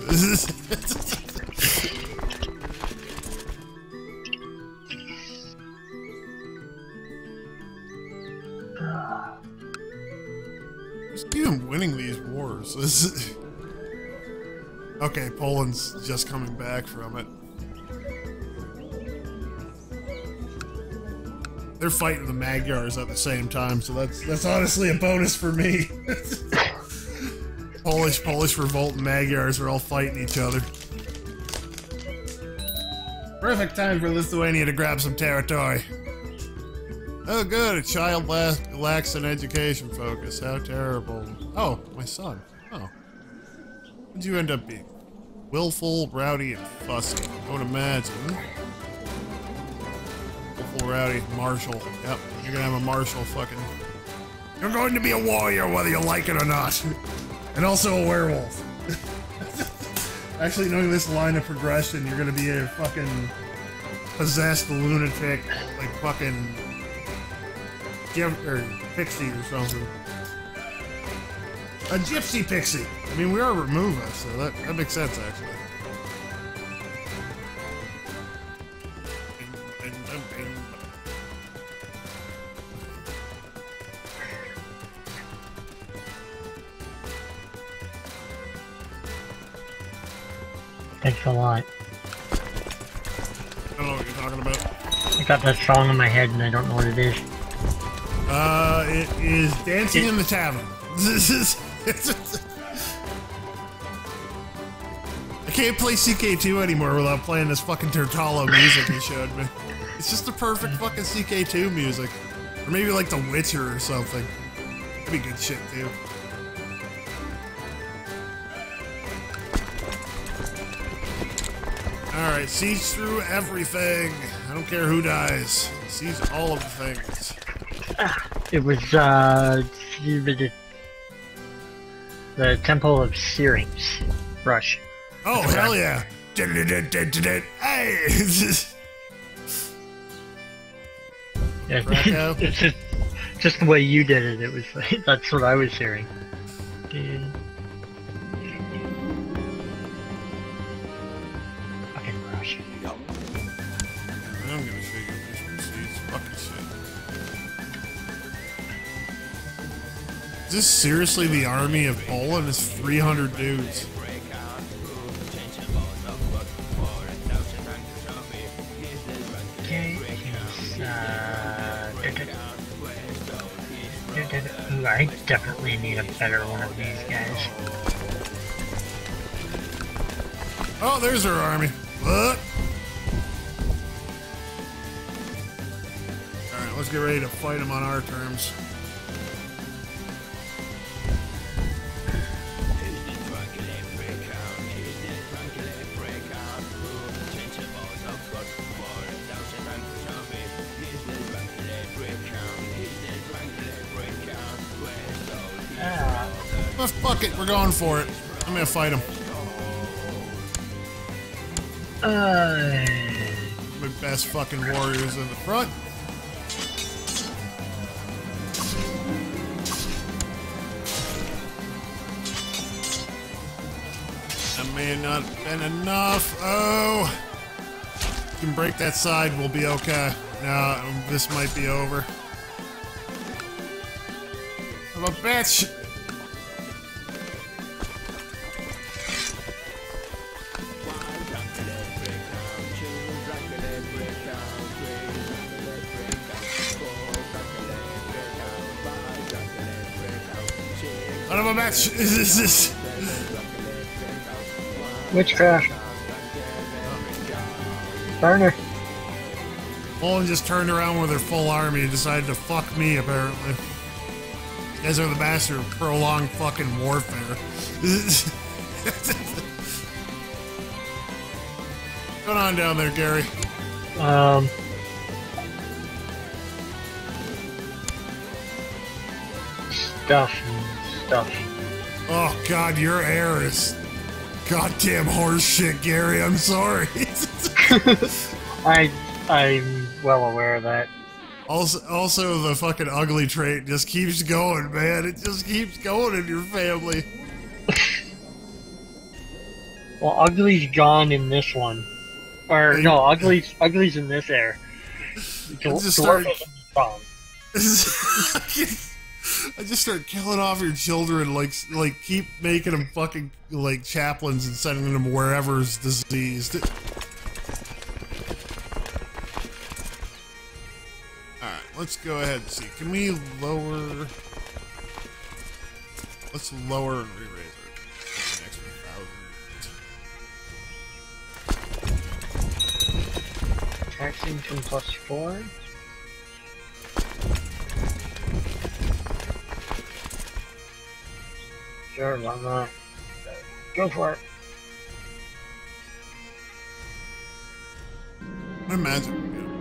Just even winning these wars. Okay, Poland's just coming back from it. They're fighting the Magyars at the same time, so that's honestly a bonus for me. Polish revolt and Magyars are all fighting each other. Perfect time for Lithuania to grab some territory. Oh good, a child lacks an education focus. How terrible. Oh, my son. Oh. What'd you end up being? Willful, rowdy, and fussy. I would imagine. Willful, rowdy, martial. Yep, you're gonna have a martial fucking... You're going to be a warrior whether you like it or not. And also a werewolf. Actually, knowing this line of progression, you're gonna be a fucking possessed lunatic, like fucking pixie or something. A gypsy pixie. I mean, we are Remova, so that makes sense actually. Thanks a lot. I don't know what you're talking about. I got that song in my head and I don't know what it is. It is Dancing in the Tavern. I can't play CK2 anymore without playing this fucking Turtalo music he showed me. It's just the perfect fucking CK2 music. Or maybe like The Witcher or something. That'd be good shit too. Alright, siege through everything. I don't care who dies. Siege all of the things. It was, the Temple of Syrinx. Rush. Oh, hell yeah. Hey! Yeah, Rocco? it's just the way you did it, it was like, that's what I was hearing. Fucking Rush. I'm gonna show you this siege fucking shit. Is this seriously the army of Poland? It's 300 dudes. Okay, ooh, I definitely need a better one of these guys. Oh, there's our army. What? Alright, let's get ready to fight them on our terms. Oh, fuck it, we're going for it. I'm gonna fight him. My best fucking warriors in the front. That may not have been enough. Oh! We can break that side, we'll be okay. No, this might be over. I'm a bitch! Son of a bitch! Is this? Witchcraft. Burner. Poland just turned around with their full army and decided to fuck me, apparently. You guys are the master of prolonged fucking warfare. What's going on down there, Gary? Stuff. Oh god, your air is goddamn horse shit, Gary. I'm sorry. I'm well aware of that. Also, the fucking ugly trait just keeps going, man. It just keeps going in your family. Well, Ugly's gone in this one. Or, no, Ugly's in this air. Just start... Gone. I just start killing off your children, like keep making them fucking like chaplains and sending them wherever's diseased. Alright, let's go ahead and see. Can we lower... Let's lower and re-raise it. An extra 1,000. Taxington +4. Sure, why not? Go for it. Imagine we get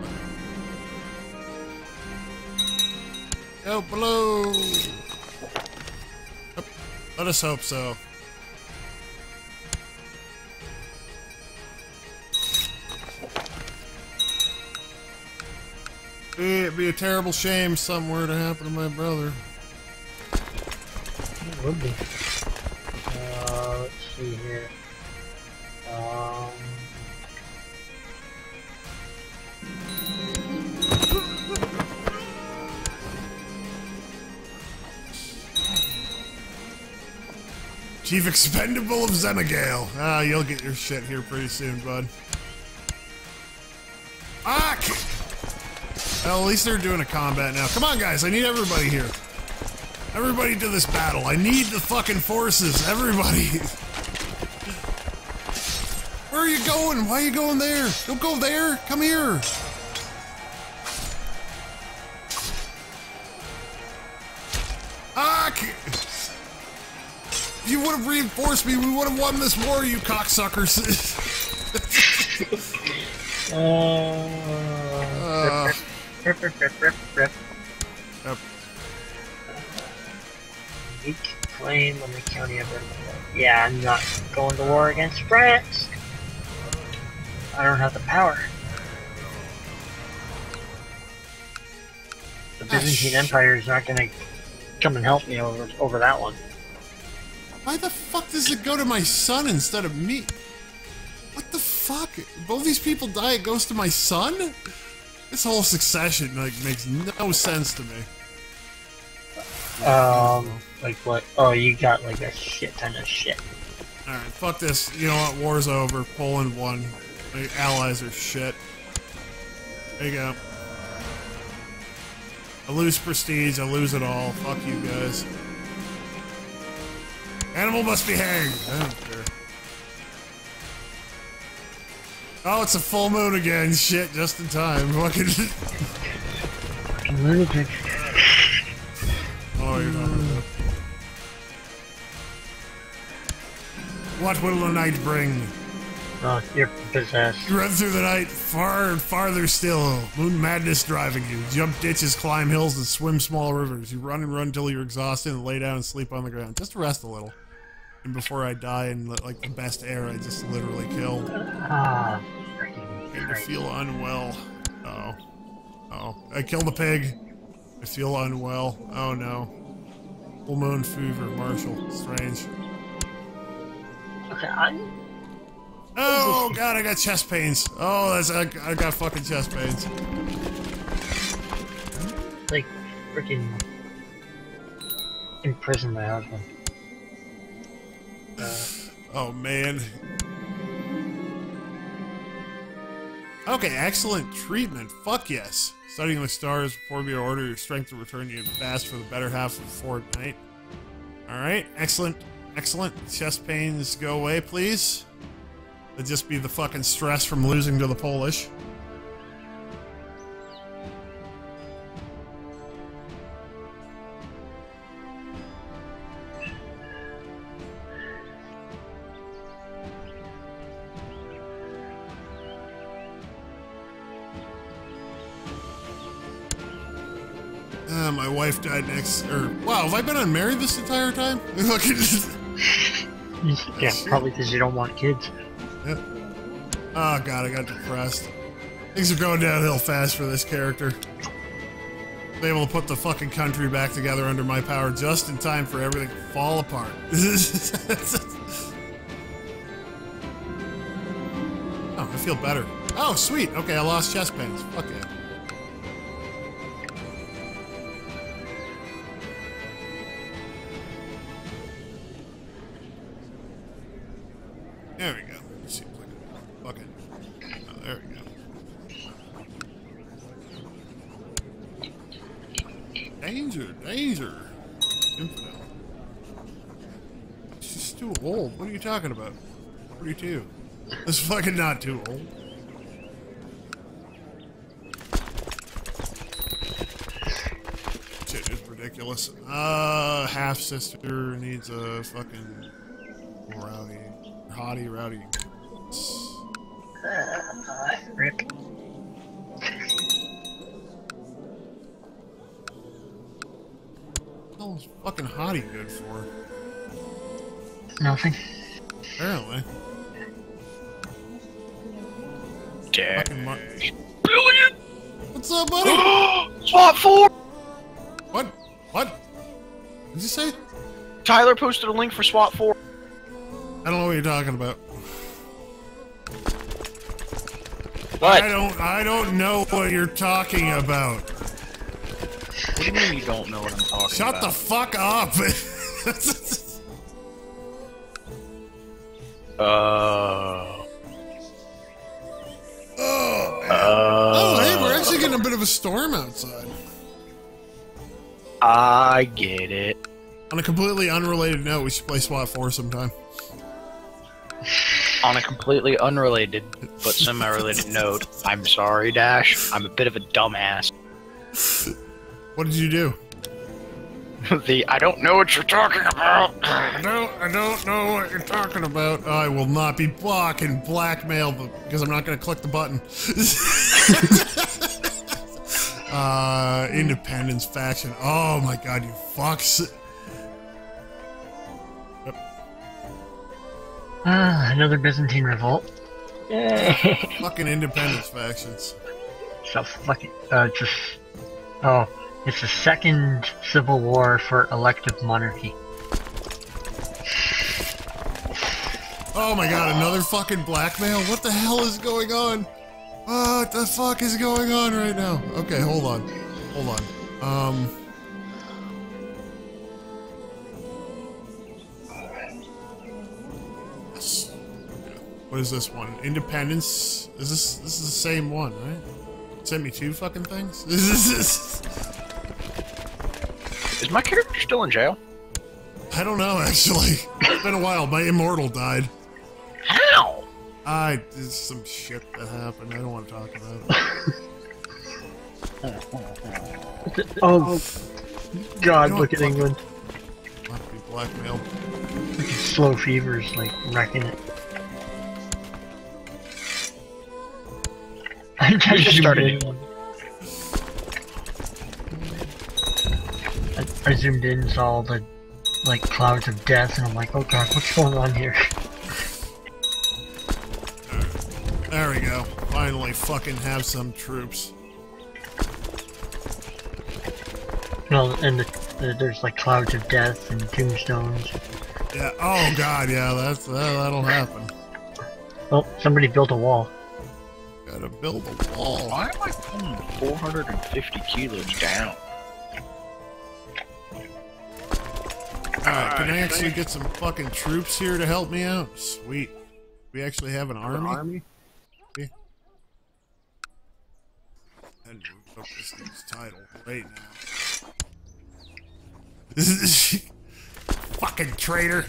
it. Go below! Yep, let us hope so. It'd be a terrible shame somewhere to happen to my brother. It would be. Let's see here. Chief Expendable of Zemigale. Ah, you'll get your shit here pretty soon, bud. Fuck! Well, at least they're doing a combat now. Come on, guys, I need everybody here. Everybody to this battle. I need the fucking forces. Everybody. Where are you going? Why are you going there? Don't go there. Come here. Ah! If you would have reinforced me, we would have won this war, you cocksuckers. Rip. Yep. Weak claim on the county of Vermont. Yeah, I'm not going to war against France. I don't have the power. The Byzantine Empire is not going to come and help me over that one. Why the fuck does it go to my son instead of me? What the fuck? Both these people die, it goes to my son? This whole succession, like, makes no sense to me. Like what? Oh, you got like a shit ton of shit. Alright, fuck this. You know what? War's over. Poland won. My allies are shit. There you go. I lose prestige, I lose it all. Fuck you guys. Animal must be hanged. I don't care. Oh, it's a full moon again. Shit, just in time. Fucking. Lunatic. Oh, you're not gonna. What will the night bring? Oh, you're possessed. You run through the night, far and farther still. Moon madness driving you. Jump ditches, climb hills, and swim small rivers. You run and run until you're exhausted and lay down and sleep on the ground. Just rest a little. And before I die in like the best air, I just literally killed. Ah, I feel unwell. Oh. Oh. I killed a pig. I feel unwell. Oh no. Full moon fever, Marshall. Strange. Okay, Oh god, I got chest pains. Oh, I got fucking chest pains. like freaking imprison my husband. Oh man. Okay, excellent treatment. Fuck yes. Studying the stars before we order your strength to return you fast for the better half of the fortnight. Alright, excellent. Excellent. Chest pains go away, please. It'd just be the fucking stress from losing to the Polish. My wife died wow, have I been unmarried this entire time? Yeah, probably because you don't want kids. Yeah. Oh god, I got depressed. Things are going downhill fast for this character. Be able to put the fucking country back together under my power just in time for everything to fall apart. Oh, I feel better. Oh, sweet. Okay, I lost chest pains. Fuck yeah. There we go. Seems like a fucking. Oh, there we go. Danger, danger. Infidel. She's too old. What are you talking about? 42. That's fucking not too old. Shit is ridiculous. Half sister needs a fucking rowdy, rowdy. Rip. What was fucking hottie good for? Nothing. Apparently. Fucking Billion! What's up, buddy? SWAT 4! What? What? What did you say? Tyler posted a link for SWAT 4. I don't know what you're talking about. What? I don't know what you're talking about. What do you mean you don't know what I'm talking Shut about? the fuck up. Oh, hey, we're actually getting a bit of a storm outside. I get it. On a completely unrelated note, we should play SWAT 4 sometime. On a completely unrelated but semi-related note, I'm sorry, Dash. I'm a bit of a dumbass. What did you do? I don't know what you're talking about. I don't know what you're talking about. I will not be blackmailed because I'm not going to click the button. Independence faction. Oh my god, you fucks. Yep. Another Byzantine revolt. Yay. Fucking independence factions. So fucking, it's the second civil war for elective monarchy. Oh my god, another fucking blackmail? What the hell is going on? What the fuck is going on right now? Okay, hold on. Hold on. What is this one? Independence? This is the same one, right? Sent me two fucking things? Is my character still in jail? I don't know, actually. It's been a while. My immortal died. How? There's some shit that happened. I don't want to talk about it. Oh, God, You know look what, at England. I'll have to be blackmailed. Slow fever's like wrecking it. I just started I zoomed in, saw all the like clouds of death, and I'm like, oh god, what's going on here? There we go. Finally fucking have some troops. No, and there's like clouds of death and tombstones. Yeah, oh god, yeah, that'll happen. Oh, somebody built a wall. Gotta build a wall. Why am I pulling 450 kilos down? Alright, can I actually get some fucking troops here to help me out? Sweet. We actually have an army? Yeah. I need to look up this thing's title right now. Fucking traitor!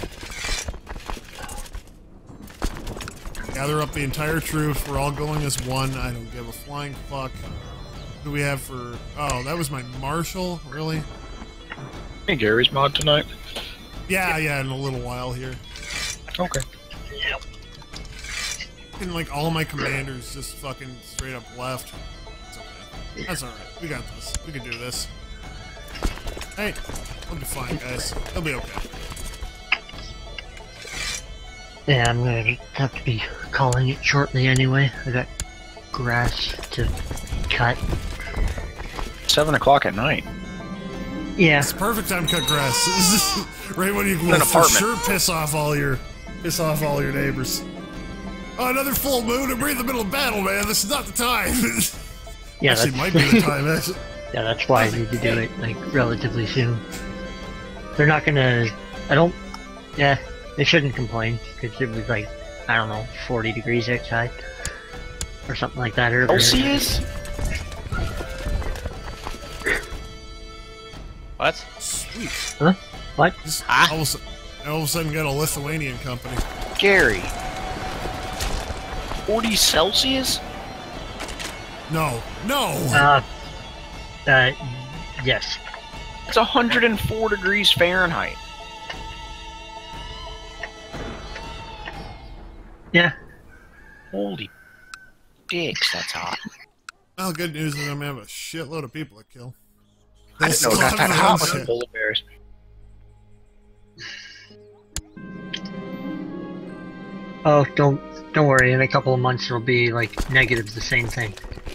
Gather up the entire troops, we're all going as one, I don't give a flying fuck. What do we have for... Oh, that was my marshal? Really? Hey, Gary's mod tonight. Yeah, in a little while here. Okay. And like all my commanders just fucking straight up left. It's okay. That's alright. We got this. We can do this. Hey, we'll be fine, guys. They'll be okay. Yeah, I'm gonna have to be calling it shortly anyway. I got grass to cut. 7 o'clock at night. Yeah. It's the perfect time to cut grass. Right when you will an for apartment. sure piss off all your neighbors. Oh, another full moon and we're in the middle of battle, man. This is not the time. Yeah, Actually, that's, might be the time, actually. yeah, that's why I need to do it like relatively soon. They're not gonna. I don't. Yeah, They shouldn't complain, because it was like, I don't know, 40 degrees outside. Or something like that earlier. Celsius? What? Sweet. Huh? What? Just Ah. all of a sudden got a Lithuanian company. Gary. 40 Celsius? No. No! Yes. It's 104 degrees Fahrenheit. Yeah. Holy dicks, that's hot. Well, good news is I'm gonna have a shitload of people to kill. I didn't know it got that hot with the Shit. polar bears. Oh, don't worry. In a couple of months, it'll be like negative the same thing.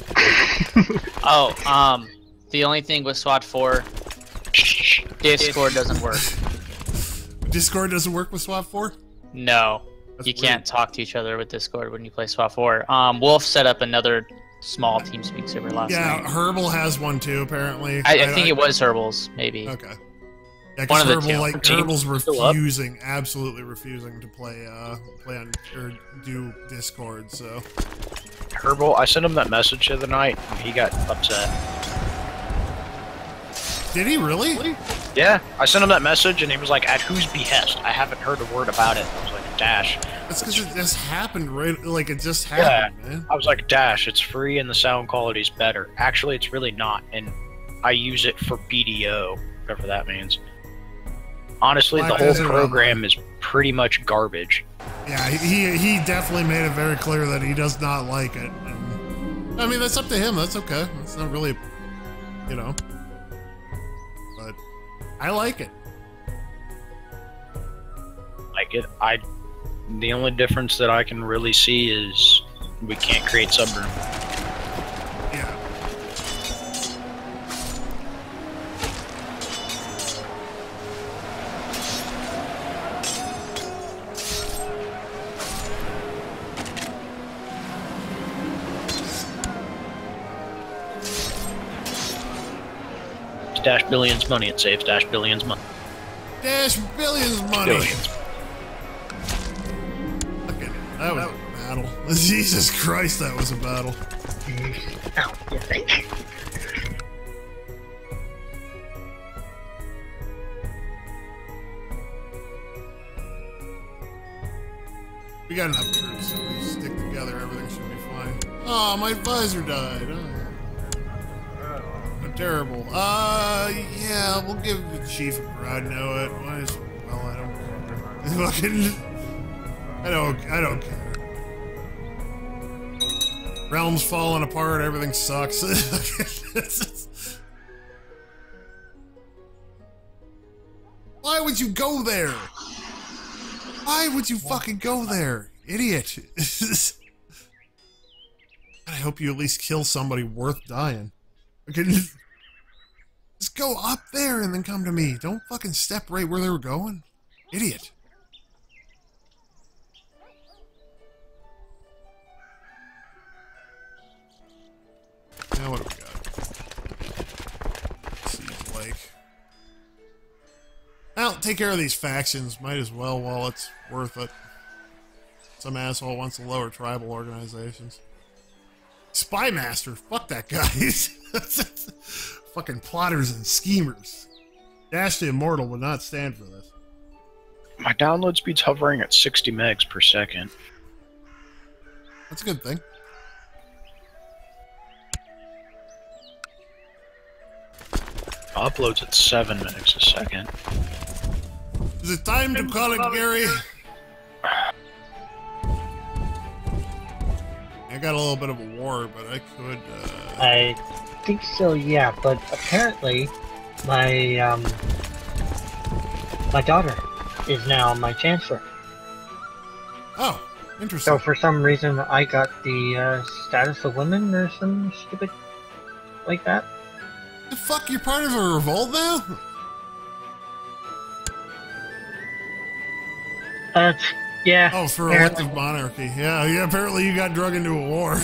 Oh, the only thing with SWAT 4, Discord doesn't work. Discord doesn't work with SWAT 4? No, That's you weird. can't talk to each other with Discord when you play SWAT 4. Wolf set up another small TeamSpeak server last Yeah, night. Herbal has one too, apparently. I think it was Herbal's, maybe. Okay. Yeah, One because of the Herbal, two. like, Team Herbal's still up? refusing, absolutely refusing to play on, or do Discord, so. Herbal, I sent him that message the other night, and he got upset. Did he really? Yeah, I sent him that message, and he was like, at whose behest? I haven't heard a word about it. I was like, Dash. That's because it just happened, right? Like, it just happened, man. I was like, Dash, it's free and the sound quality's better. Actually, it's really not, and I use it for BDO, whatever that means. Honestly, Why the whole is it program is pretty much garbage. Yeah, he definitely made it very clear that he does not like it. And, I mean, that's up to him. That's okay. That's not really, you know. But I like it. Like it, the only difference that I can really see is we can't create subroom. Yeah. Dash Billions money, it saves Dash Billions money. Dash Billions money. Billions. Fucking, that was a battle. Jesus Christ, that was a battle. Ow, you think? We got enough troops, so we stick together, everything should be fine. Oh, my visor died. Oh, terrible. Yeah, we'll give the chief a ride. Know it. Might as well. I don't care. Fucking. I don't care. Realm's falling apart. Everything sucks. Why would you go there? Why would you fucking go there? Idiot. I hope you at least kill somebody worth dying. Okay, just go up there and then come to me. Don't fucking step right where they were going. Idiot. Now what do we got? Siege Lake. Well, take care of these factions. Might as well while it's worth it. Some asshole wants to lower tribal organizations. Spy Master, fuck that guy. Fucking plotters and schemers. Dash the Immortal would not stand for this. My download speed's hovering at 60 megs per second. That's a good thing. Uploads at 7 megs a second. Is it time to call it, Gary? I got a little bit of a war, but I could, I think so, yeah. But apparently, my my daughter is now my chancellor. Oh, interesting. So for some reason, I got the status of women or some stupid like that. The fuck, you're part of a revolt now? Yeah. Oh, for apparently. elective monarchy. Yeah, apparently you got drug into a war.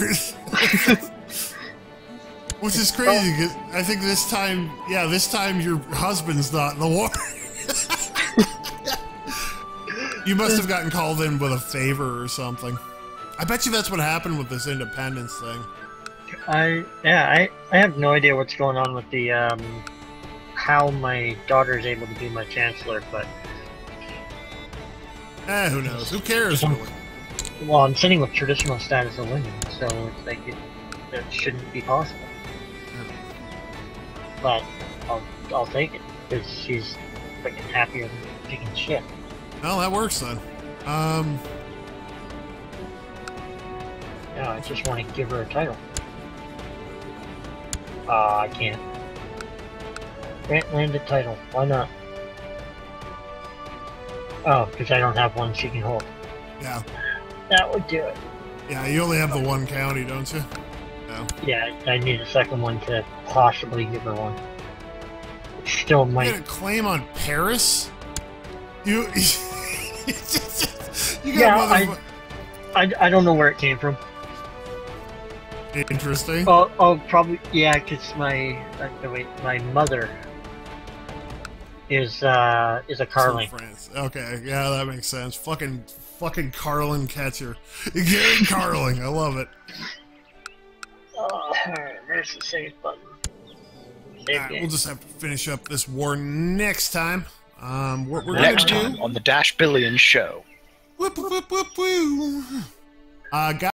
Which is crazy, because I think this time your husband's not in the war. You must have gotten called in with a favor or something. I bet you that's what happened with this independence thing. I have no idea what's going on with the how my daughter is able to be my chancellor, but who knows? Who cares, really? well, I'm sitting with traditional status of women, so it's like that shouldn't be possible. But I'll take it because she's freaking happier than chicken shit. Well, that works then. Yeah, I just want to give her a title. I can't. Grant landed title. Why not? Oh, because I don't have one she can hold. Yeah. That would do it. Yeah, you only have the one county, don't you? No. Yeah, I need a second one to possibly give her one. It still You might. got a claim on Paris? You... you got Yeah, I don't know where it came from. Interesting. Oh, probably yeah, because my my mother is a Carling. From France. Okay, yeah, that makes sense. Fucking Carlin Catcher. Gary Carling, I love it. Oh, alright, there's the save button. Save Alright, game. we'll just have to finish up this war next time. What we're Next gonna time do? on the Dash Billion Show. Whoop, whoop, whoop, whoop. Guys.